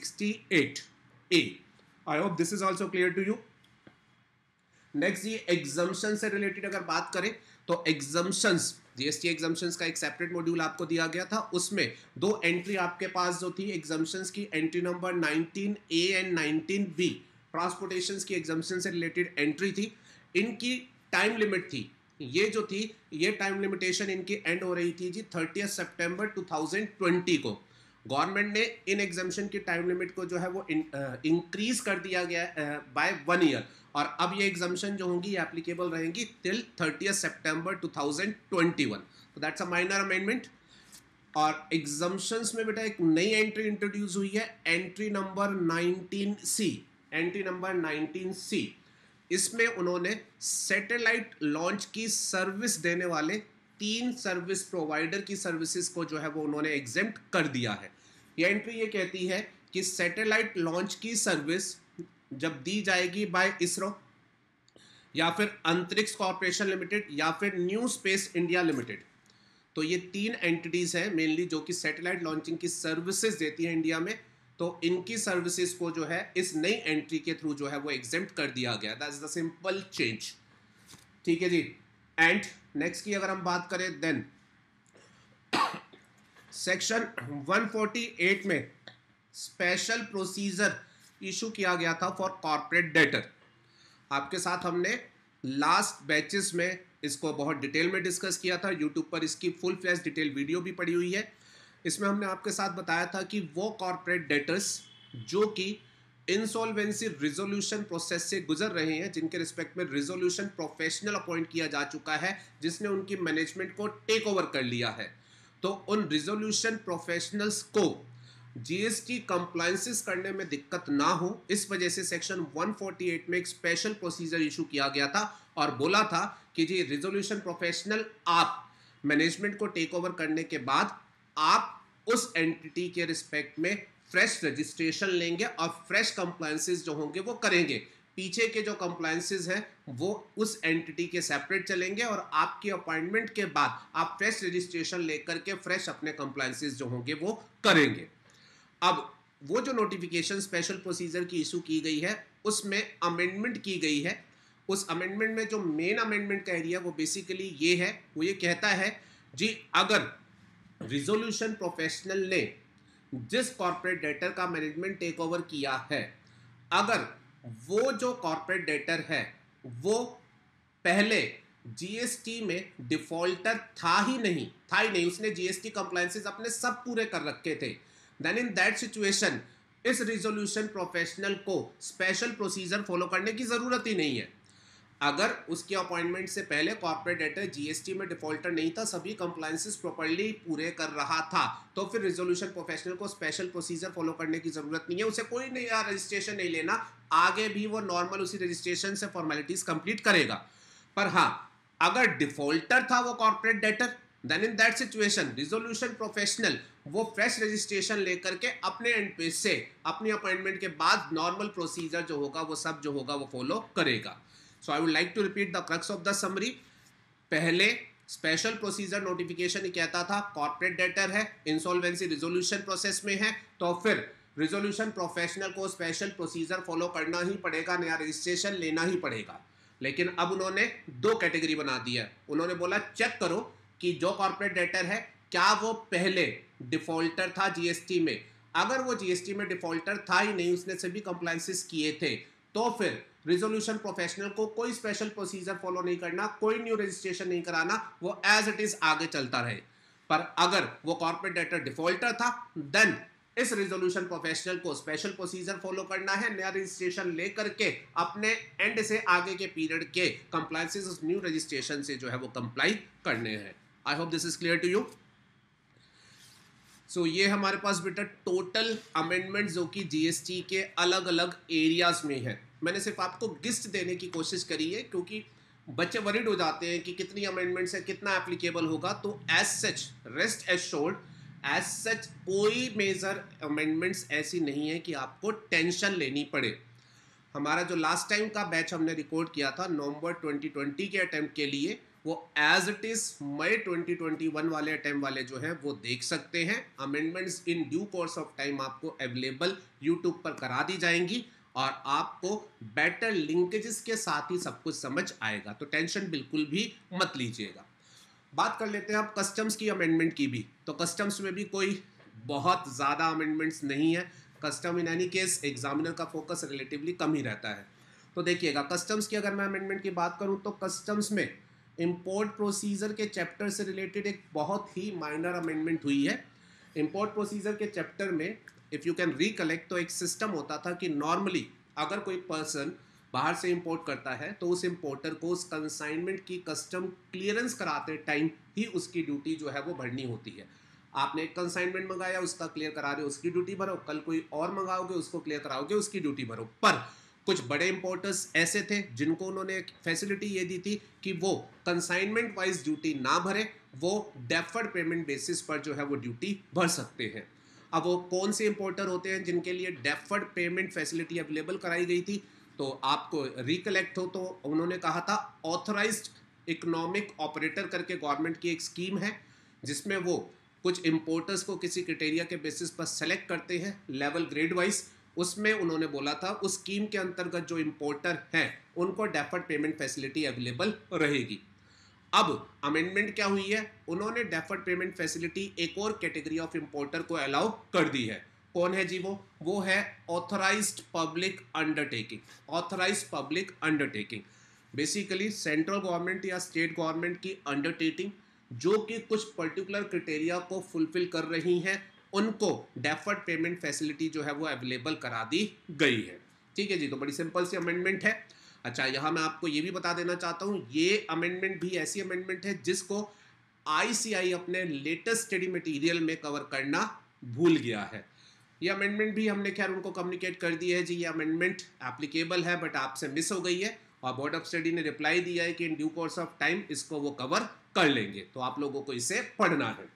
168A। I hope this is also clear to you. Next ये एग्जम्पशन से रिलेटेड अगर बात करें तो एग्जम्पशंस, जीएसटी एग्जम्पशंस का एक सेपरेट मॉड्यूल आपको दिया गया था, उसमें दो एंट्री आपके पास जो थी एग्जम्पशंस की, entry number 19A and 19B, transportation की एग्जम्पशन से रिलेटेड एंट्री थी। इनकी टाइम लिमिट थी, ये जो थी ये टाइम लिमिटेशन इनकी एंड हो रही थी जी 30 सितंबर 2020 को। गवर्नमेंट ने इन एग्जम्पशन की टाइम लिमिट को जो है वो इंक्रीज कर दिया गया बाय 1 ईयर, और अब ये एग्जम्पशन जो होंगी एप्लीकेबल रहेंगी टिल 30 सितंबर 2021। तो दैट्स अ माइनर अमेंडमेंट। और एग्जम्पशंस में बेटा एक नई एंट्री इंट्रोड्यूस हुई है, entry number 19C। Entry number 19C, इसमें उन्होंने सैटेलाइट लॉन्च की सर्विस देने वाले 3 सर्विस प्रोवाइडर की सर्विसेज को जो है वो उन्होंने एग्जेम्प्ट कर दिया है। ये एंट्री ये कहती है कि सैटेलाइट लॉन्च की सर्विस जब दी जाएगी बाय इसरो या फिर अंतरिक्ष कॉर्पोरेशन लिमिटेड या फिर न्यू स्पेस इंडिया लिमिटेड। तो ये तीन एंटिटीज हैं मेनली जो कि सैटेलाइट लॉन्चिंग की सर्विसेज देती हैं इंडिया में। तो इनकी सर्विसेज को जो है इस नई एंट्री के थ्रू जो है वो एग्जेम्प्ट कर दिया गया। That is the simple change. ठीक है जी। एंड नेक्स्ट की अगर हम बात करें देन सेक्शन 148 में स्पेशल प्रोसीजर इशू किया गया था फॉर कॉर्पोरेट डेटर। आपके साथ हमने लास्ट बैचेस में इसको बहुत डिटेल में डिस्कस किया था। यूट्यूब पर इसकी फुल फ्लैश डिटेल वीडियो भी पड़ी हुई है। इसमें हमने आपके साथ बताया था कि वो कॉर्पोरेट डेटर्स जो कि इंसॉल्वेंसी रिजोल्यूशन प्रोसेस से गुजर रहे हैं, जिनके रिस्पेक्ट में रिजोल्यूशन प्रोफेशनल अपॉइंट किया जा चुका है, जिसने उनकी मैनेजमेंट को टेक ओवर कर लिया है, तो उन रिजोल्यूशन प्रोफेशनल्स को जीएसटी कंप्लायंसेस करने में दिक्कत ना हो, इस वजह से सेक्शन 148 में एक स्पेशल प्रोसीजर इशू किया गया था और बोला था कि जी रिजोल्यूशन प्रोफेशनल आप मैनेजमेंट को टेक ओवर करने के बाद आप उस एंटिटी के रिस्पेक्ट में फ्रेश रजिस्ट्रेशन लेंगे और फ्रेश कंप्लायंसेस जो होंगे वो करेंगे। पीछे के जो कंप्लायंसेस हैं वो उस एंटिटी के सेपरेट चलेंगे और आपकी अपॉइंटमेंट के बाद आप फ्रेश रजिस्ट्रेशन लेकर के फ्रेश अपने कंप्लायंसेस जो होंगे वो करेंगे। अब वो जो नोटिफिकेशन स्पेशल प्रोसीजर की इशू की गई है उसमें अमेंडमेंट की गई है। उस अमेंडमेंट में जो मेन अमेंडमेंट कह रही है वो बेसिकली ये है, वो ये कहता है जी अगर रिजोल्यूशन प्रोफेशनल ने जिस कॉर्पोरेट डेटर का मैनेजमेंट टेक ओवर किया है, अगर वो जो कॉर्पोरेट डेटर है वो पहले जीएसटी में डिफॉल्टर था ही नहीं, उसने जीएसटी कंप्लायंसेस अपने सब पूरे कर रखे थे, देन इन दैट सिचुएशन इस रिजोल्यूशन प्रोफेशनल को स्पेशल प्रोसीजर फॉलो करने की जरूरत ही नहीं है। अगर उसकी अपॉइंटमेंट से पहले कॉर्पोरेट डेटर जीएसटी में डिफॉल्टर नहीं था, सभी कंप्लायंसेस प्रॉपर्ली पूरे कर रहा था, तो फिर रिजोल्यूशन प्रोफेशनल को स्पेशल प्रोसीजर फॉलो करने की जरूरत नहीं है, उसे कोई नया रजिस्ट्रेशन नहीं लेना, आगे भी वो नॉर्मल उसी रजिस्ट्रेशन से फॉर्मेलिटीज कंप्लीट करेगा। पर हाँ, अगर डिफॉल्टर था वो corporate debtor, then in that situation resolution professional वो फ्रेश रजिस्ट्रेशन लेकर के अपने एंड पे से अपनी अपॉइंटमेंट के बाद नॉर्मल प्रोसीजर जो होगा वो सब जो होगा वो फॉलो करेगा। So I would like to repeat the crux of the summary. पहले स्पेशल प्रोसीजर नोटिफिकेशन कहता था कॉर्पोरेट डेटर है, इंसॉल्वेंसी रिजोल्यूशन प्रोसेस में है, तो फिर रिजोल्यूशन प्रोफेशनल को स्पेशल प्रोसीजर फॉलो करना ही पड़ेगा, नया रजिस्ट्रेशन लेना ही पड़ेगा। लेकिन अब उन्होंने दो कैटेगरी बना दी है। उन्होंने बोला चेक करो कि जो कॉर्पोरेट डेटर है क्या वो पहले डिफॉल्टर था जीएसटी में, अगर वो जीएसटी में डिफॉल्टर था ही नहीं, उसने सभी कंप्लायंसेस किए थे, तो फिर रिजोल्यूशन प्रोफेशनल को कोई स्पेशल प्रोसीजर फॉलो नहीं करना, कोई न्यू रजिस्ट्रेशन नहीं कराना, वो एज इट इज आगे चलता रहे। पर अगर वो कॉर्पोरेट डेटर डिफॉल्टर था, देन इस रिजोल्यूशन प्रोफेशनल को स्पेशल प्रोसीजर फॉलो करना है, नया रजिस्ट्रेशन लेकर के अपने एंड से आगे के पीरियड के कंप्लायंसेस उस न्यू रजिस्ट्रेशन से जो है वो कंप्लाई करने हैं। I hope this is clear to you. So ये हमारे पास बेटा टोटल अमेंडमेंट जो कि जीएसटी के अलग अलग एरियाज में है। मैंने सिर्फ आपको लिस्ट देने की कोशिश करी है क्योंकि बच्चे वरीड हो जाते हैं कि कितनी अमेंडमेंट्स है, कितना एप्लीकेबल होगा, तो as such rest assured, as such कोई मेजर अमेंडमेंट्स ऐसी नहीं है कि आपको टेंशन लेनी पड़े। हमारा जो लास्ट टाइम का बैच हमने रिकॉर्ड किया था नवंबर 2020 के अटेम्प्ट के लिए, वो एज इट इज मई 2021 वाले अटेम्प्ट वाले जो हैं वो देख सकते हैं। Amendments in due course of time आपको अवेलेबल यूट्यूब पर करा दी जाएंगी और आपको बेटर लिंकेजेस के साथ ही सब कुछ समझ आएगा, तो टेंशन बिल्कुल भी मत लीजिएगा। बात कर लेते हैं अब कस्टम्स की अमेंडमेंट की भी। तो कस्टम्स में भी कोई बहुत ज़्यादा अमेंडमेंट्स नहीं है। Custom in any case examiner का फोकस रिलेटिवली कम ही रहता है। तो देखिएगा कस्टम्स की अगर मैं अमेंडमेंट की बात करूं तो कस्टम्स में इंपोर्ट प्रोसीजर के चैप्टर से रिलेटेड एक बहुत ही माइनर अमेंडमेंट हुई है। इंपोर्ट प्रोसीजर के चैप्टर में इफ़ यू कैन रिकलेक्ट, तो एक सिस्टम होता था कि नॉर्मली अगर कोई पर्सन बाहर से इंपोर्ट करता है तो उस इंपोर्टर को उस कंसाइनमेंट की कस्टम क्लियरेंस कराते टाइम ही उसकी ड्यूटी जो है वो भरनी होती है। आपने एक कंसाइनमेंट मंगाया, उसका क्लियर करा रहे हो, उसकी ड्यूटी भरो, कल कोई और मंगाओगे उसको क्लियर कराओगे, उसकी ड्यूटी भरो। पर कुछ बड़े इंपोर्टर्स ऐसे थे जिनको उन्होंने एक फैसिलिटी ये दी थी कि वो कंसाइनमेंट वाइज ड्यूटी ना भरे, वो डेफर्ड पेमेंट बेसिस पर जो है वो ड्यूटी भर सकते हैं। अब वो कौन से इंपोर्टर होते हैं जिनके लिए डेफर्ड पेमेंट फैसिलिटी अवेलेबल कराई गई थी? तो आपको रिकलेक्ट हो तो उन्होंने कहा था ऑथराइज्ड इकोनॉमिक ऑपरेटर करके गवर्नमेंट की एक स्कीम है, जिसमें वो कुछ इंपोर्टर्स को किसी क्राइटेरिया के बेसिस पर सेलेक्ट करते हैं लेवल ग्रेड वाइज। उसमें उन्होंने बोला था उस स्कीम के अंतर्गत जो इंपोर्टर हैं उनको डेफर्ड पेमेंट फैसिलिटी अवेलेबल रहेगी। अब अमेंडमेंट क्या हुई है, उन्होंने डेफर्ड पेमेंट फैसिलिटी एक और कैटेगरी ऑफ इंपोर्टर को अलाउ कर दी है। कौन है जी? वो है authorised public undertaking. Authorised public undertaking basically central government या स्टेट गवर्नमेंट की अंडरटेकिंग जो कि कुछ पर्टिकुलर क्राइटेरिया को फुलफिल कर रही हैं, उनको डेफर्ड पेमेंट फैसिलिटी जो है वो अवेलेबल करा दी गई है। ठीक है जी, तो बड़ी सिंपल सी अमेंडमेंट है। अच्छा, यहाँ मैं आपको ये भी बता देना चाहता हूँ, ये अमेंडमेंट भी ऐसी अमेंडमेंट है जिसको आईसीआई अपने लेटेस्ट स्टडी मटेरियल में कवर करना भूल गया है। ये अमेंडमेंट भी हमने खैर उनको कम्युनिकेट कर दिया है जी, ये अमेंडमेंट एप्लीकेबल है, बट आपसे मिस हो गई है और बोर्ड ऑफ स्टडी ने रिप्लाई दिया है कि in due course of time इसको वो कवर कर लेंगे, तो आप लोगों को इसे पढ़ना है।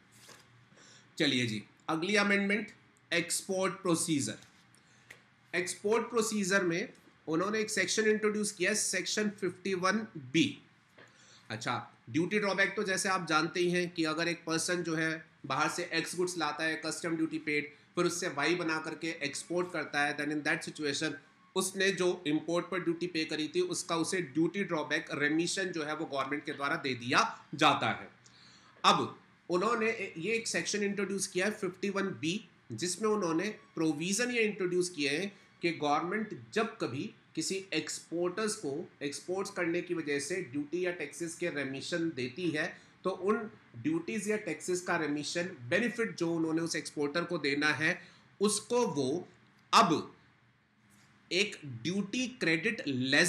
चलिए जी, अगली amendment export procedure. Export procedure में उन्होंने एक सेक्शन इंट्रोड्यूस किया है, सेक्शन 51B। अच्छा, ड्यूटी ड्रॉबैक तो जैसे आप जानते ही हैं कि अगर एक पर्सन जो है बाहर से एक्स गुड्स लाता है, कस्टम ड्यूटी पेड, फिर उससे वाई बना करके एक्सपोर्ट करता है, देन इन दैट सिचुएशन उसने जो इंपोर्ट पर ड्यूटी पे करी थी उसका उसे ड्यूटी ड्रॉबैक रेमिशन जो है वो गवर्नमेंट के द्वारा दे दिया जाता है। अब उन्होंने ये एक सेक्शन इंट्रोड्यूस किया है 51B, जिसमें उन्होंने प्रोविजन ये इंट्रोड्यूस किए हैं कि गवर्नमेंट जब कभी किसी एक्सपोर्टर्स को एक्सपोर्ट्स करने की वजह से ड्यूटी या टैक्सेस के रेमिशन देती है, तो उन ड्यूटीज या टैक्सेस का रेमिशन बेनिफिट जो उन्होंने उस एक्सपोर्टर को देना है, उसको वो अब एक ड्यूटी क्रेडिट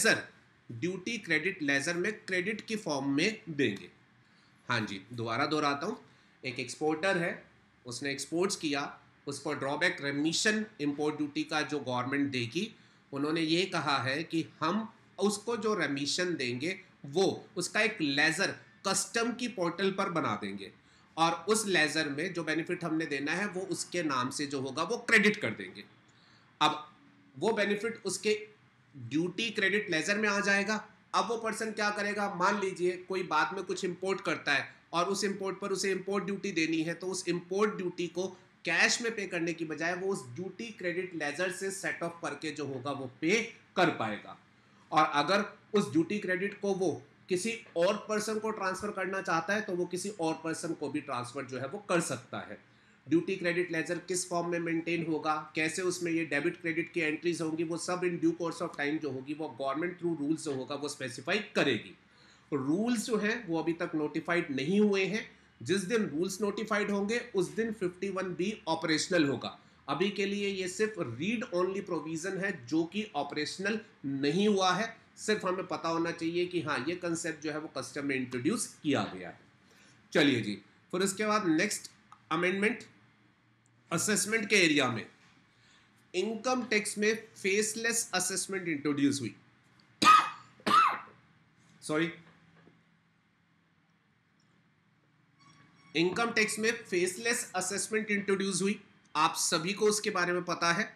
लेजर में क्रेडिट की फॉर्म में देंगे। हाँ जी, दोबारा दोहराता हूँ, एक एक्सपोर्टर है, उसने एक्सपोर्ट्स किया, उसको ड्रॉबैक रेमिशन इंपोर्ट ड्यूटी का जो गवर्नमेंट देगी, उन्होंने ये कहा है कि हम उसको जो रेमिशन देंगे वो उसका एक लेजर कस्टम की पोर्टल पर बना देंगे और उस लेजर में जो बेनिफिट हमने देना है वो उसके नाम से जो होगा वो क्रेडिट कर देंगे। अब वो बेनिफिट उसके ड्यूटी क्रेडिट लेजर में आ जाएगा। अब वो पर्सन क्या करेगा, मान लीजिए कोई बाद में कुछ इंपोर्ट करता है और उस इंपोर्ट पर उसे इंपोर्ट ड्यूटी देनी है, तो उस इंपोर्ट ड्यूटी को कैश में पे करने की बजाय वो उस ड्यूटी क्रेडिट लेजर से सेट ऑफ करके जो होगा वो पे कर पाएगा। और अगर उस ड्यूटी क्रेडिट को वो किसी और पर्सन को ट्रांसफर करना चाहता है तो वो किसी और पर्सन को भी ट्रांसफर जो है वो कर सकता है। ड्यूटी क्रेडिट लेजर किस फॉर्म में मेंटेन होगा, कैसे उसमें ये डेबिट क्रेडिट की एंट्रीज होंगी, वो सब in due course of time जो होगी वो गवर्नमेंट थ्रू रूल्स जो होगा वो स्पेसिफाई करेगी। रूल्स जो हैं वो अभी तक नोटिफाइड नहीं हुए हैं। जिस दिन रूल्स नोटिफाइड होंगे उस दिन 51B ऑपरेशनल होगा। अभी के लिए ये सिर्फ रीड ओनली प्रोविजन है जो कि ऑपरेशनल नहीं हुआ है, सिर्फ हमें पता होना चाहिए कि हाँ ये कंसेप्ट जो है वो कस्टम में इंट्रोड्यूस किया गया है। चलिए जी, फिर उसके बाद नेक्स्ट अमेंडमेंट असेसमेंट के एरिया में इनकम टैक्स में फेसलेस असेसमेंट इंट्रोड्यूस हुई। सॉरी, इनकम टैक्स में फेसलेस असेसमेंट इंट्रोड्यूस हुई। आप सभी को उसके बारे में पता है।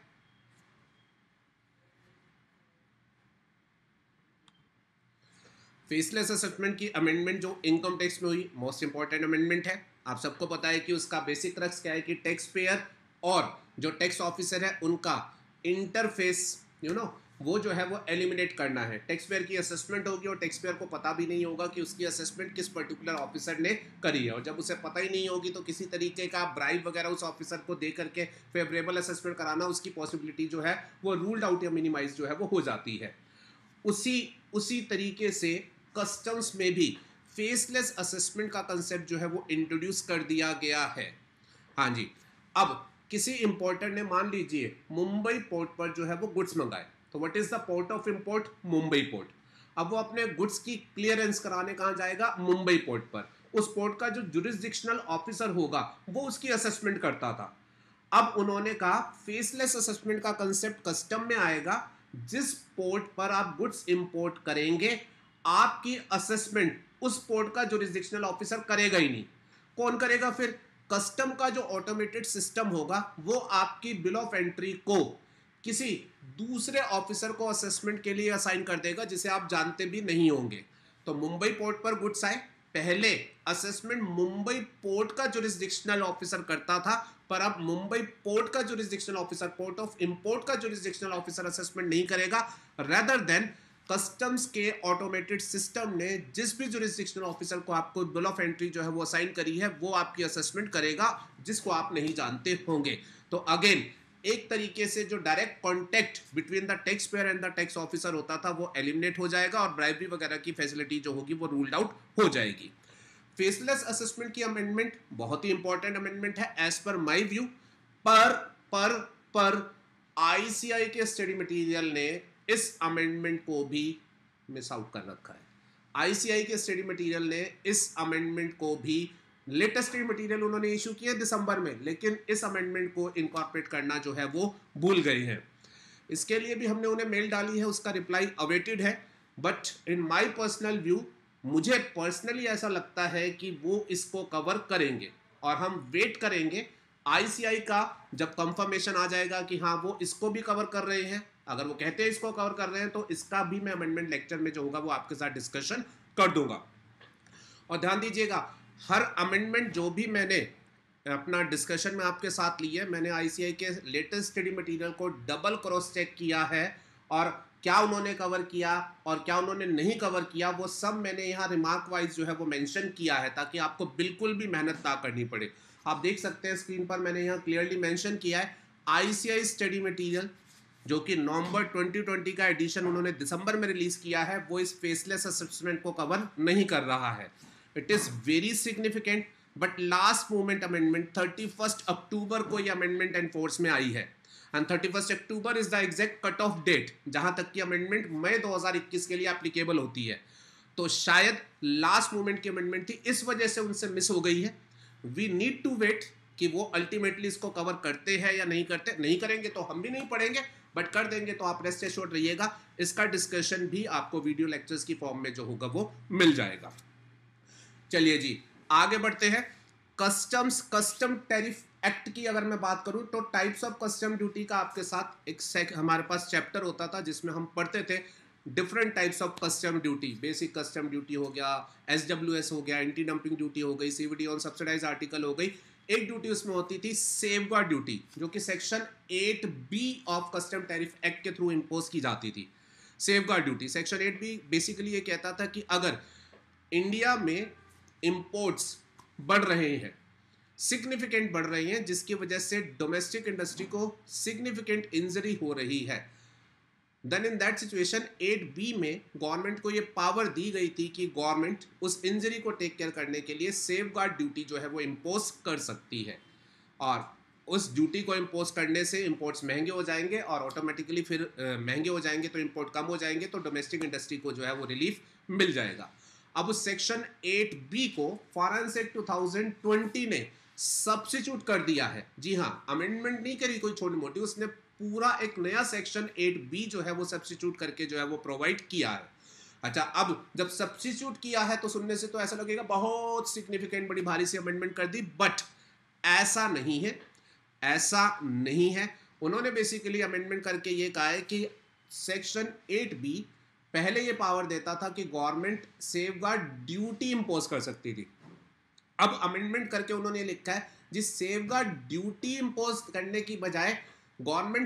फेसलेस असेसमेंट की अमेंडमेंट जो इनकम टैक्स में हुई, मोस्ट इंपॉर्टेंट अमेंडमेंट है। आप सबको पता है कि उसका बेसिक रक्स क्या है कि टैक्स पेयर और जो टैक्स ऑफिसर है उनका इंटरफेस वो जो है वो एलिमिनेट करना है। टैक्स पेयर की असेसमेंट होगी और टैक्स पेयर को पता भी नहीं होगा कि उसकी असेसमेंट किस पर्टिकुलर ऑफिसर ने करी है, और जब उसे पता ही नहीं होगी तो किसी तरीके का ब्राइब वगैरह उस ऑफिसर को दे करके फेवरेबल असेसमेंट कराना, उसकी पॉसिबिलिटी जो है वो रूल्ड आउट या मिनिमाइज जो है वो हो जाती है। उसी तरीके से कस्टम्स में भी फेसलेस असेसमेंट का कंसेप्ट जो है वो इंट्रोड्यूस कर दिया गया है। हाँ जी, अब किसी इंपोर्टर ने मान लीजिए मुंबई पोर्ट पर जो है वो गुड्स मंगाए, तो what is the port of import? Mumbai port. अब वो अपने गुड्स की क्लियरेंस कराने कहाँ जाएगा? मुंबई पोर्ट पर। उस पोर्ट का जो जुरिस्डिक्शनल ऑफिसर होगा वो उसकी असेसमेंट करता था। अब उन्होंने कहा फेसलेस असेसमेंट का कंसेप्ट कस्टम में आएगा। जिस पोर्ट पर आप गुड्स इंपोर्ट करेंगे आपकी असेसमेंट उस पोर्ट का जुरिस्डिक्शनल ऑफिसर करेगा ही नहीं। कौन करेगा फिर? कस्टम का जो ऑटोमेटेड सिस्टम होगा वो आपकी बिल ऑफ एंट्री को किसी दूसरे ऑफिसर को असेसमेंट के लिए असाइन कर देगा जिसे आप जानते भी नहीं होंगे। तो मुंबई पोर्ट पर गुड्स आए, पहले असेसमेंट मुंबई पोर्ट का जुरिस्डिक्शनल ऑफिसर करता था, पर अब मुंबई पोर्ट का jurisdictional officer, port of import का जुरिस्डिक्शनल ऑफिसर असेसमेंट नहीं करेगा, रेदर देन कस्टम्स के ऑटोमेटेड सिस्टम ने जिस भी जुरिस्डिक्शनल ऑफिसर को आपको बिल ऑफ एंट्री जो है वो असाइन करी है वो आपकी असेसमेंट करेगा जिसको आप नहीं जानते होंगे। तो अगेन एक तरीके से जो direct contact between the taxpayer and the tax officer होता था वो एलिमिनेट हो जाएगा और ब्राइबरी वगैरह की फैसिलिटी जो होगी वो रूल्ड आउट हो जाएगी। फेसलेस असेसमेंट की अमेंडमेंट बहुत ही इंपॉर्टेंट अमेंडमेंट है एज पर माय व्यू। पर आईसीआई के स्टडी मटेरियल ने इस अमेंडमेंट को भी मिस आउट कर रखा है। आईसीआई के स्टडी मटेरियल ने इस अमेंडमेंट को भी, लेटेस्ट स्टडी मटेरियल उन्होंने इशू किया दिसंबर में, लेकिन इस अमेंडमेंट को इनकॉर्पोरेट करना जो है वो भूल गए हैं। इसके लिए भी हमने उन्हें मेल डाली है, उसका रिप्लाई अवेटेड है, but in my personal view मुझे पर्सनली ऐसा लगता है कि वो इसको कवर करेंगे और हम वेट करेंगे आईसीआई का जब कंफर्मेशन आ जाएगा कि हाँ वो इसको भी कवर कर रहे हैं। अगर वो कहते हैं इसको कवर कर रहे हैं तो इसका भी मैं अमेंडमेंट लेक्चर में जो होगा वो आपके साथ डिस्कशन कर दूंगा। और ध्यान दीजिएगा, हर अमेंडमेंट जो भी मैंने अपना डिस्कशन में आपके साथ ली है, मैंने आईसीआई के लेटेस्ट स्टडी मटेरियल को डबल क्रॉस चेक किया है और क्या उन्होंने कवर किया और क्या उन्होंने नहीं कवर किया वो सब मैंने यहाँ रिमार्क वाइज जो है वो मेंशन किया है ताकि आपको बिल्कुल भी मेहनत ना करनी पड़े। आप देख सकते हैं स्क्रीन पर मैंने यहाँ क्लियरली मेंशन किया है आईसीआई स्टडी मटेरियल जो कि नवंबर 2020 का एडिशन उन्होंने दिसंबर में रिलीज किया है, वो इस फेसलेस असेसमेंट को कवर नहीं कर रहा है। It is very significant, but last moment amendment 31 अक्टूबर को ये अमेंडमेंट एनफोर्स में आई है and 31 October is the exact cut off date जहां तक कि अमेंडमेंट मई 2021 के लिए एप्लीकेबल होती है। तो शायद लास्ट मोमेंट की अमेंडमेंट थी, इस वजह से उनसे मिस हो गई है। वी नीड टू वेट कि वो अल्टीमेटली इसको कवर करते हैं या नहीं करते। नहीं करेंगे तो हम भी नहीं पढ़ेंगे, बट कर देंगे तो आप रेस्ट एश्योर्ड रहिएगा, इसका डिस्कशन भी आपको वीडियो लेक्चर्स की फॉर्म में जो होगा वो मिल जाएगा। चलिए जी आगे बढ़ते हैं। कस्टम टैरिफ एक्ट की अगर मैं बात करूं तो टाइप्स ऑफ कस्टम ड्यूटी का आपके साथ एक हमारे पास चैप्टर होता था जिसमें हम पढ़ते थे different types of custom duty. Basic custom duty हो गया, एसडब्ल्यूएस हो गया, एंटी डंपिंग ड्यूटी हो गई, सीवीडी ऑन सब्सिडाइज्ड आर्टिकल हो गई। एक ड्यूटी उसमें होती थी सेफगार्ड ड्यूटी जो कि section 8B of custom tariff act के थ्रू इंपोज की जाती थी। Safeguard duty section 8B basically ये कहता था कि अगर इंडिया में इंपोर्ट्स बढ़ रहे हैं, सिग्निफिकेंट बढ़ रही हैं, जिसकी वजह से डोमेस्टिक इंडस्ट्री को सिग्निफिकेंट इंजरी हो रही है, then in that situation 8B में गवर्नमेंट को ये पावर दी गई थी कि गवर्नमेंट उस इंजरी को टेक केयर करने के लिए सेफगार्ड ड्यूटी जो है वो इम्पोज कर सकती है और उस ड्यूटी को इम्पोज करने से इंपोर्ट्स महंगे हो जाएंगे और ऑटोमेटिकली फिर महंगे हो जाएंगे तो इंपोर्ट कम हो जाएंगे, तो डोमेस्टिक इंडस्ट्री को जो है वो रिलीफ मिल जाएगा। अब उस सेक्शन 8B को फॉरेंस एक्ट 2020 ने सब्स्टिट्यूट कर दिया है। जी हाँ, अमेंडमेंट नहीं करी कोई छोटी मोटी, उसने पूरा एक नया सेक्शन 8B जो है वो सब्स्टिट्यूट करके जो है वो प्रोवाइड किया है। अच्छा, अब जब सब्स्टिट्यूट किया है तो सुनने से तो ऐसा लगेगा बहुत सिग्निफिकेंट बड़ी भारी सी अमेंडमेंट कर दी, बट ऐसा नहीं है, ऐसा नहीं है। उन्होंने बेसिकली अमेंडमेंट करके ये कहा है कि सेक्शन 8B पहले ये पावर देता था कि गवर्नमेंट सेफगार्ड ड्यूटी इंपोज कर सकती थी। अब अमेंडमेंट करके उन्होंने लिखा है जिस सेफगार्ड ड्यूटी इंपोज करने की बजाय गवर्नमेंट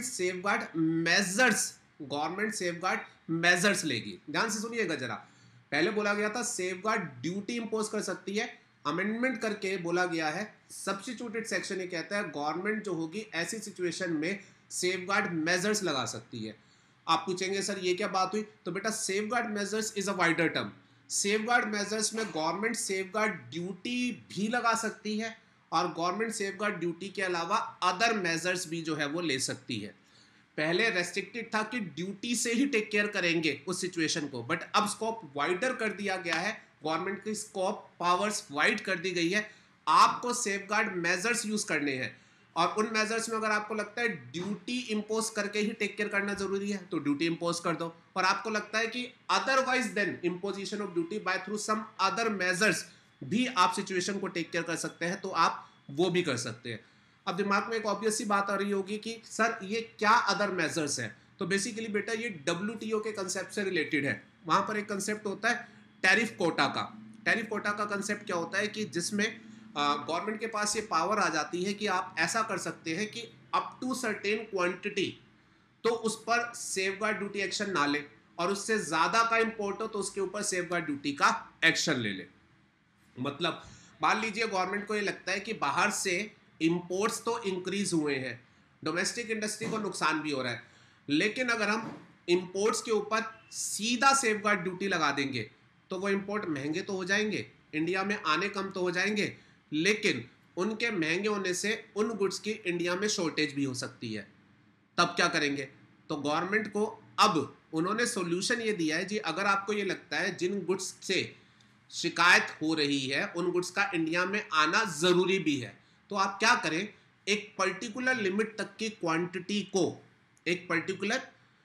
सेफगार्ड मेजर्स लेगी। ध्यान से सुनिएगा जरा, पहले बोला गया था सेफगार्ड ड्यूटी इंपोज कर सकती है, अमेंडमेंट करके बोला गया है सब्स्टिट्यूटेड सेक्शन ये कहता है गवर्नमेंट जो होगी ऐसी सिचुएशन में सेफगार्ड मेजर्स लगा सकती है। आप पूछेंगे सर ये क्या बात हुई, तो बेटा safeguard measures is a wider term. Safeguard measures में गवर्नमेंट सेफगार्ड ड्यूटी भी लगा सकती है और गवर्नमेंट सेफगार्ड ड्यूटी के अलावा अदर मेजर्स भी जो है वो ले सकती है। पहले रेस्ट्रिक्टेड था कि ड्यूटी से ही टेक केयर करेंगे उस सिचुएशन को, बट अब स्कोप वाइडर कर दिया गया है, गवर्नमेंट की स्कोप पावर्स वाइड कर दी गई है। आपको सेफगार्ड मेजर्स यूज करने हैं और उन मेजर्स में अगर आपको लगता है ड्यूटी इंपोज करके ही टेक केयर करना जरूरी है तो ड्यूटी इंपोज कर दो, और आपको लगता है कि otherwise than imposition of duty by through some other measures भी आप सिचुएशन को टेक केयर कर सकते हैं तो आप वो भी कर सकते हैं। अब दिमाग में एक ऑब्वियस सी बात आ रही होगी कि सर ये क्या अदर मेजर्स है। तो बेसिकली बेटा ये WTO के कंसेप्ट से रिलेटेड है। वहां पर एक कंसेप्ट होता है टैरिफ कोटा का। टैरिफ कोटा का कंसेप्ट क्या होता है कि जिसमें गवर्नमेंट के पास ये पावर आ जाती है कि आप ऐसा कर सकते हैं कि अप टू सर्टेन क्वांटिटी तो उस पर सेफगार्ड ड्यूटी एक्शन ना ले, और उससे ज्यादा का इंपोर्ट हो तो उसके ऊपर सेफगार्ड ड्यूटी का एक्शन ले ले। मतलब मान लीजिए गवर्नमेंट को ये लगता है कि बाहर से इंपोर्ट्स तो इंक्रीज हुए हैं, डोमेस्टिक इंडस्ट्री को नुकसान भी हो रहा है, लेकिन अगर हम इंपोर्ट्स के ऊपर सीधा सेफगार्ड ड्यूटी लगा देंगे तो वो इंपोर्ट महंगे तो हो जाएंगे, इंडिया में आने कम तो हो जाएंगे, लेकिन उनके महंगे होने से उन गुड्स की इंडिया में शॉर्टेज भी हो सकती है। तब क्या करेंगे? तो गवर्नमेंट को अब उन्होंने सॉल्यूशन ये दिया है जी, अगर आपको ये लगता है जिन गुड्स से शिकायत हो रही है उन गुड्स का इंडिया में आना जरूरी भी है, तो आप क्या करें, एक पर्टिकुलर लिमिट तक की क्वांटिटी को, एक पर्टिकुलर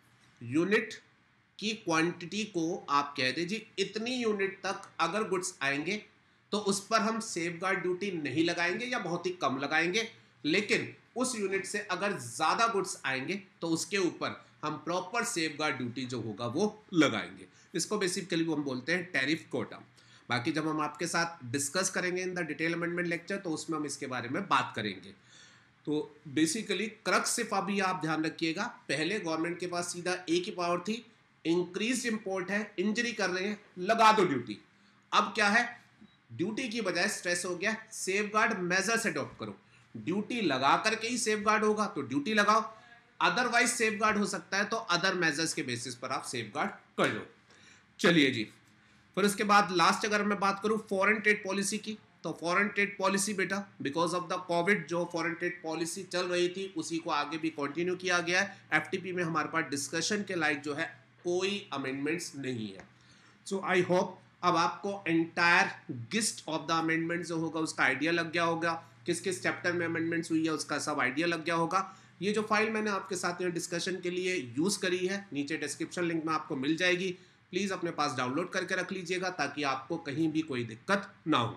यूनिट की क्वांटिटी को आप कह दे जी इतनी यूनिट तक अगर गुड्स आएंगे तो उस पर हम सेफगार्ड ड्यूटी नहीं लगाएंगे या बहुत ही कम लगाएंगे, लेकिन उस यूनिट से अगर ज्यादा गुड्स आएंगे तो उसके ऊपर हम प्रॉपर सेफगार्ड ड्यूटी जो होगा वो लगाएंगे। इसको बेसिकली हम बोलते हैं टैरिफ कोटा। बाकी जब हम आपके साथ डिस्कस करेंगे in the detail amendment lecture तो उसमें हम इसके बारे में बात करेंगे। तो बेसिकली क्रक्स सिर्फ अभी आप ध्यान रखिएगा, पहले गवर्नमेंट के पास सीधा एक ही पावर थी, इंक्रीज इंपोर्ट है, इंजरी कर रहे हैं, लगा दो ड्यूटी। अब क्या है, ड्यूटी की बजाय स्ट्रेस हो गया सेफगार्ड मेजर्स अडॉप्ट करो। ड्यूटी लगा करके ही सेफगार्ड होगा तो ड्यूटी लगाओ, अदरवाइज सेफगार्ड हो सकता है तो अदर मेजर्स के बेसिस पर आप सेफगार्ड कर लो। चलिए जी, फिर उसके बाद लास्ट अगर मैं बात करूं फॉरेन ट्रेड पॉलिसी की, तो फॉरेन ट्रेड पॉलिसी बेटा बिकॉज ऑफ द कोविड जो फॉरेन ट्रेड पॉलिसी चल रही थी उसी को आगे भी कंटिन्यू किया गया है। एफटीपी में हमारे पास डिस्कशन के लायक जो है कोई अमेंडमेंट्स नहीं है। सो आई होप अब आपको entire gist of the amendment जो होगा उसका आइडिया लग गया होगा, किस किस चैप्टर में अमेंडमेंट्स हुई है उसका सब आइडिया लग गया होगा। ये जो फाइल मैंने आपके साथ यहाँ डिस्कशन के लिए यूज़ करी है नीचे डिस्क्रिप्शन लिंक में आपको मिल जाएगी, प्लीज़ अपने पास डाउनलोड करके रख लीजिएगा ताकि आपको कहीं भी कोई दिक्कत ना हो।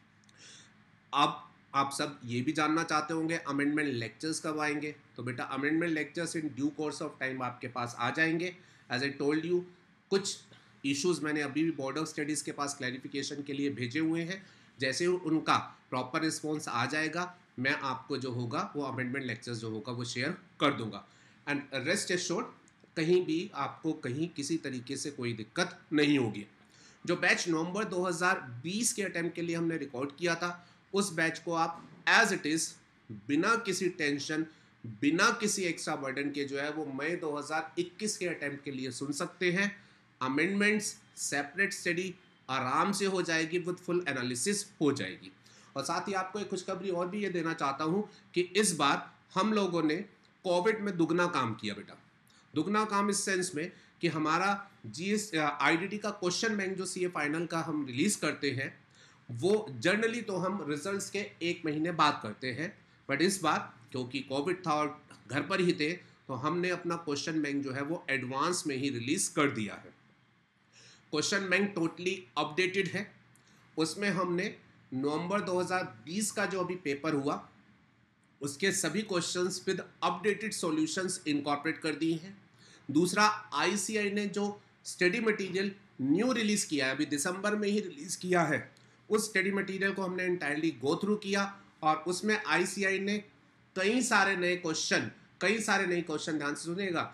अब आप सब ये भी जानना चाहते होंगे अमेंडमेंट लेक्चर्स कब आएंगे, तो बेटा amendment lectures in due course of time आपके पास आ जाएंगे। एज आई टोल्ड यू कुछ इश्यूज मैंने अभी भी बोर्ड ऑफ स्टडीज़ के पास क्लैरिफिकेशन के लिए भेजे हुए हैं, जैसे ही उनका प्रॉपर रिस्पॉन्स आ जाएगा मैं आपको जो होगा वो अमेंडमेंट लेक्चर्स जो होगा वो शेयर कर दूंगा। एंड रेस्ट एश्योर्ड कहीं भी आपको कहीं किसी तरीके से कोई दिक्कत नहीं होगी। जो बैच नवंबर 2020 के अटेम्प्ट के लिए हमने रिकॉर्ड किया था उस बैच को आप एज इट इज़ बिना किसी टेंशन बिना किसी एक्स्ट्रा बर्डन के जो है वो मई 2021 के अटेम्प्ट के लिए सुन सकते हैं। अमेंडमेंट्स सेपरेट स्टडी आराम से हो जाएगी, विद फुल एनालिसिस हो जाएगी। और साथ ही आपको एक खुशखबरी और भी ये देना चाहता हूँ कि इस बार हम लोगों ने कोविड में दुगना काम किया बेटा। दुगना काम इस सेंस में कि हमारा IDT का क्वेश्चन बैंक जो CA फाइनल का हम रिलीज करते हैं वो जनरली तो हम रिजल्ट्स के 1 महीने बाद करते हैं, बट इस बार क्योंकि कोविड था और घर पर ही थे तो हमने अपना क्वेश्चन बैंक जो है वो एडवांस में ही रिलीज कर दिया है। क्वेश्चन बैंक टोटली अपडेटेड है, उसमें हमने नवंबर 2020 का जो अभी पेपर हुआ उसके सभी questions with updated solutions incorporate कर दिए हैं। दूसरा ICI ने जो स्टडी मटेरियल न्यू रिलीज किया है, अभी दिसंबर में ही रिलीज किया है, उस स्टडी मटेरियल को हमने एंटायरली गो थ्रू किया और उसमें ICI ने कई सारे नए क्वेश्चन ध्यान से सुनिएगा,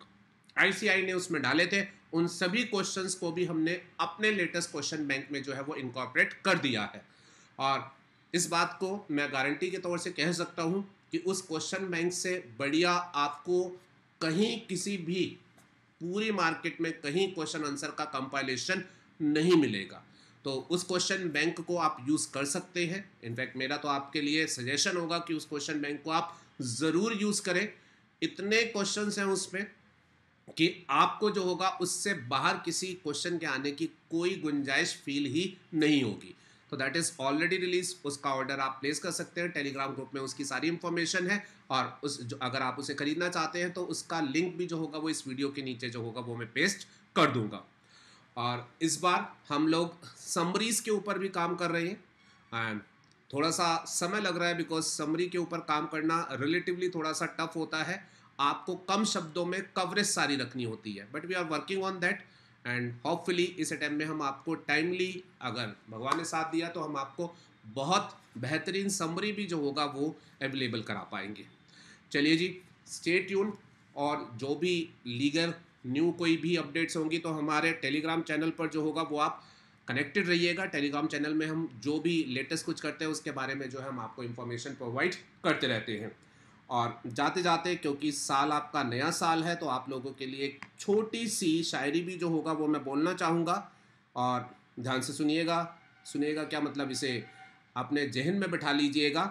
ICI ने उसमें डाले थे। उन सभी क्वेश्चंस को भी हमने अपने लेटेस्ट क्वेश्चन बैंक में जो है वो इनकॉर्पोरेट कर दिया है। और इस बात को मैं गारंटी के तौर से कह सकता हूं कि उस क्वेश्चन बैंक से बढ़िया आपको कहीं किसी भी पूरी मार्केट में कहीं क्वेश्चन आंसर का कंपाइलेशन नहीं मिलेगा। तो उस क्वेश्चन बैंक को आप यूज़ कर सकते हैं। इनफैक्ट मेरा तो आपके लिए सजेशन होगा कि उस क्वेश्चन बैंक को आप ज़रूर यूज़ करें। इतने क्वेश्चंस हैं उसमें कि आपको जो होगा उससे बाहर किसी क्वेश्चन के आने की कोई गुंजाइश फील ही नहीं होगी। तो दैट इज़ ऑलरेडी रिलीज, उसका ऑर्डर आप प्लेस कर सकते हैं, टेलीग्राम ग्रुप में उसकी सारी इंफॉर्मेशन है और अगर आप उसे खरीदना चाहते हैं तो उसका लिंक भी जो होगा वो इस वीडियो के नीचे जो होगा वो मैं पेस्ट कर दूंगा। और इस बार हम लोग समरीज के ऊपर भी काम कर रहे हैं एंड थोड़ा सा समय लग रहा है बिकॉज समरी के ऊपर काम करना रिलेटिवली थोड़ा सा टफ होता है, आपको कम शब्दों में कवरेज सारी रखनी होती है, but we are working on that and hopefully इस अटैम्प्ट में हम आपको टाइमली, अगर भगवान ने साथ दिया तो हम आपको बहुत बेहतरीन समरी भी जो होगा वो अवेलेबल करा पाएंगे। चलिए जी, स्टे ट्यून, और जो भी लीगल न्यू कोई भी अपडेट्स होंगी तो हमारे टेलीग्राम चैनल पर जो होगा वो आप कनेक्टेड रहिएगा। टेलीग्राम चैनल में हम जो भी लेटेस्ट कुछ करते हैं उसके बारे में जो है हम आपको इन्फॉर्मेशन प्रोवाइड करते रहते हैं। और जाते जाते, क्योंकि साल आपका नया साल है, तो आप लोगों के लिए एक छोटी सी शायरी भी जो होगा वो मैं बोलना चाहूँगा, और ध्यान से सुनिएगा। सुनिएगा क्या मतलब, इसे अपने जहन में बिठा लीजिएगा।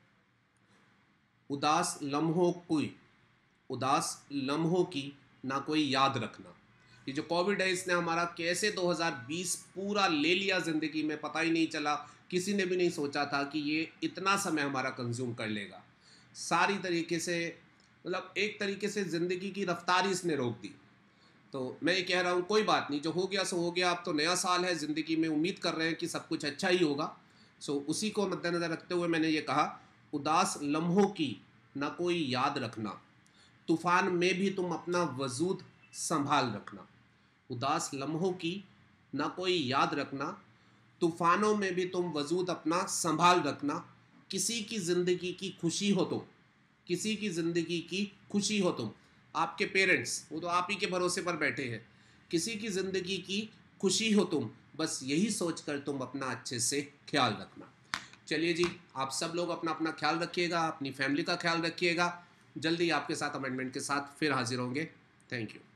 उदास लम्हों की ना कोई याद रखना। ये जो कोविड है इसने हमारा कैसे 2020 पूरा ले लिया ज़िंदगी में, पता ही नहीं चला। किसी ने भी नहीं सोचा था कि ये इतना समय हमारा कंज्यूम कर लेगा। सारी तरीके से, मतलब एक तरीके से ज़िंदगी की रफ्तार ही इसने रोक दी। तो मैं ये कह रहा हूँ, कोई बात नहीं, जो हो गया सो हो गया। अब तो नया साल है, ज़िंदगी में उम्मीद कर रहे हैं कि सब कुछ अच्छा ही होगा। सो उसी को मद्देनज़र रखते हुए मैंने ये कहा, उदास लम्हों की ना कोई याद रखना, तूफान में भी तुम अपना वजूद संभाल रखना। उदास लम्हों की ना कोई याद रखना, तूफानों में भी तुम वजूद अपना संभाल रखना। किसी की ज़िंदगी की खुशी हो तुम, किसी की ज़िंदगी की खुशी हो तुम। आपके पेरेंट्स, वो तो आप ही के भरोसे पर बैठे हैं। किसी की ज़िंदगी की खुशी हो तुम, बस यही सोच कर तुम अपना अच्छे से ख्याल रखना। चलिए जी, आप सब लोग अपना अपना ख्याल रखिएगा, अपनी फैमिली का ख्याल रखिएगा। जल्दी आपके साथ अमेंडमेंट के साथ फिर हाजिर होंगे। Thank you.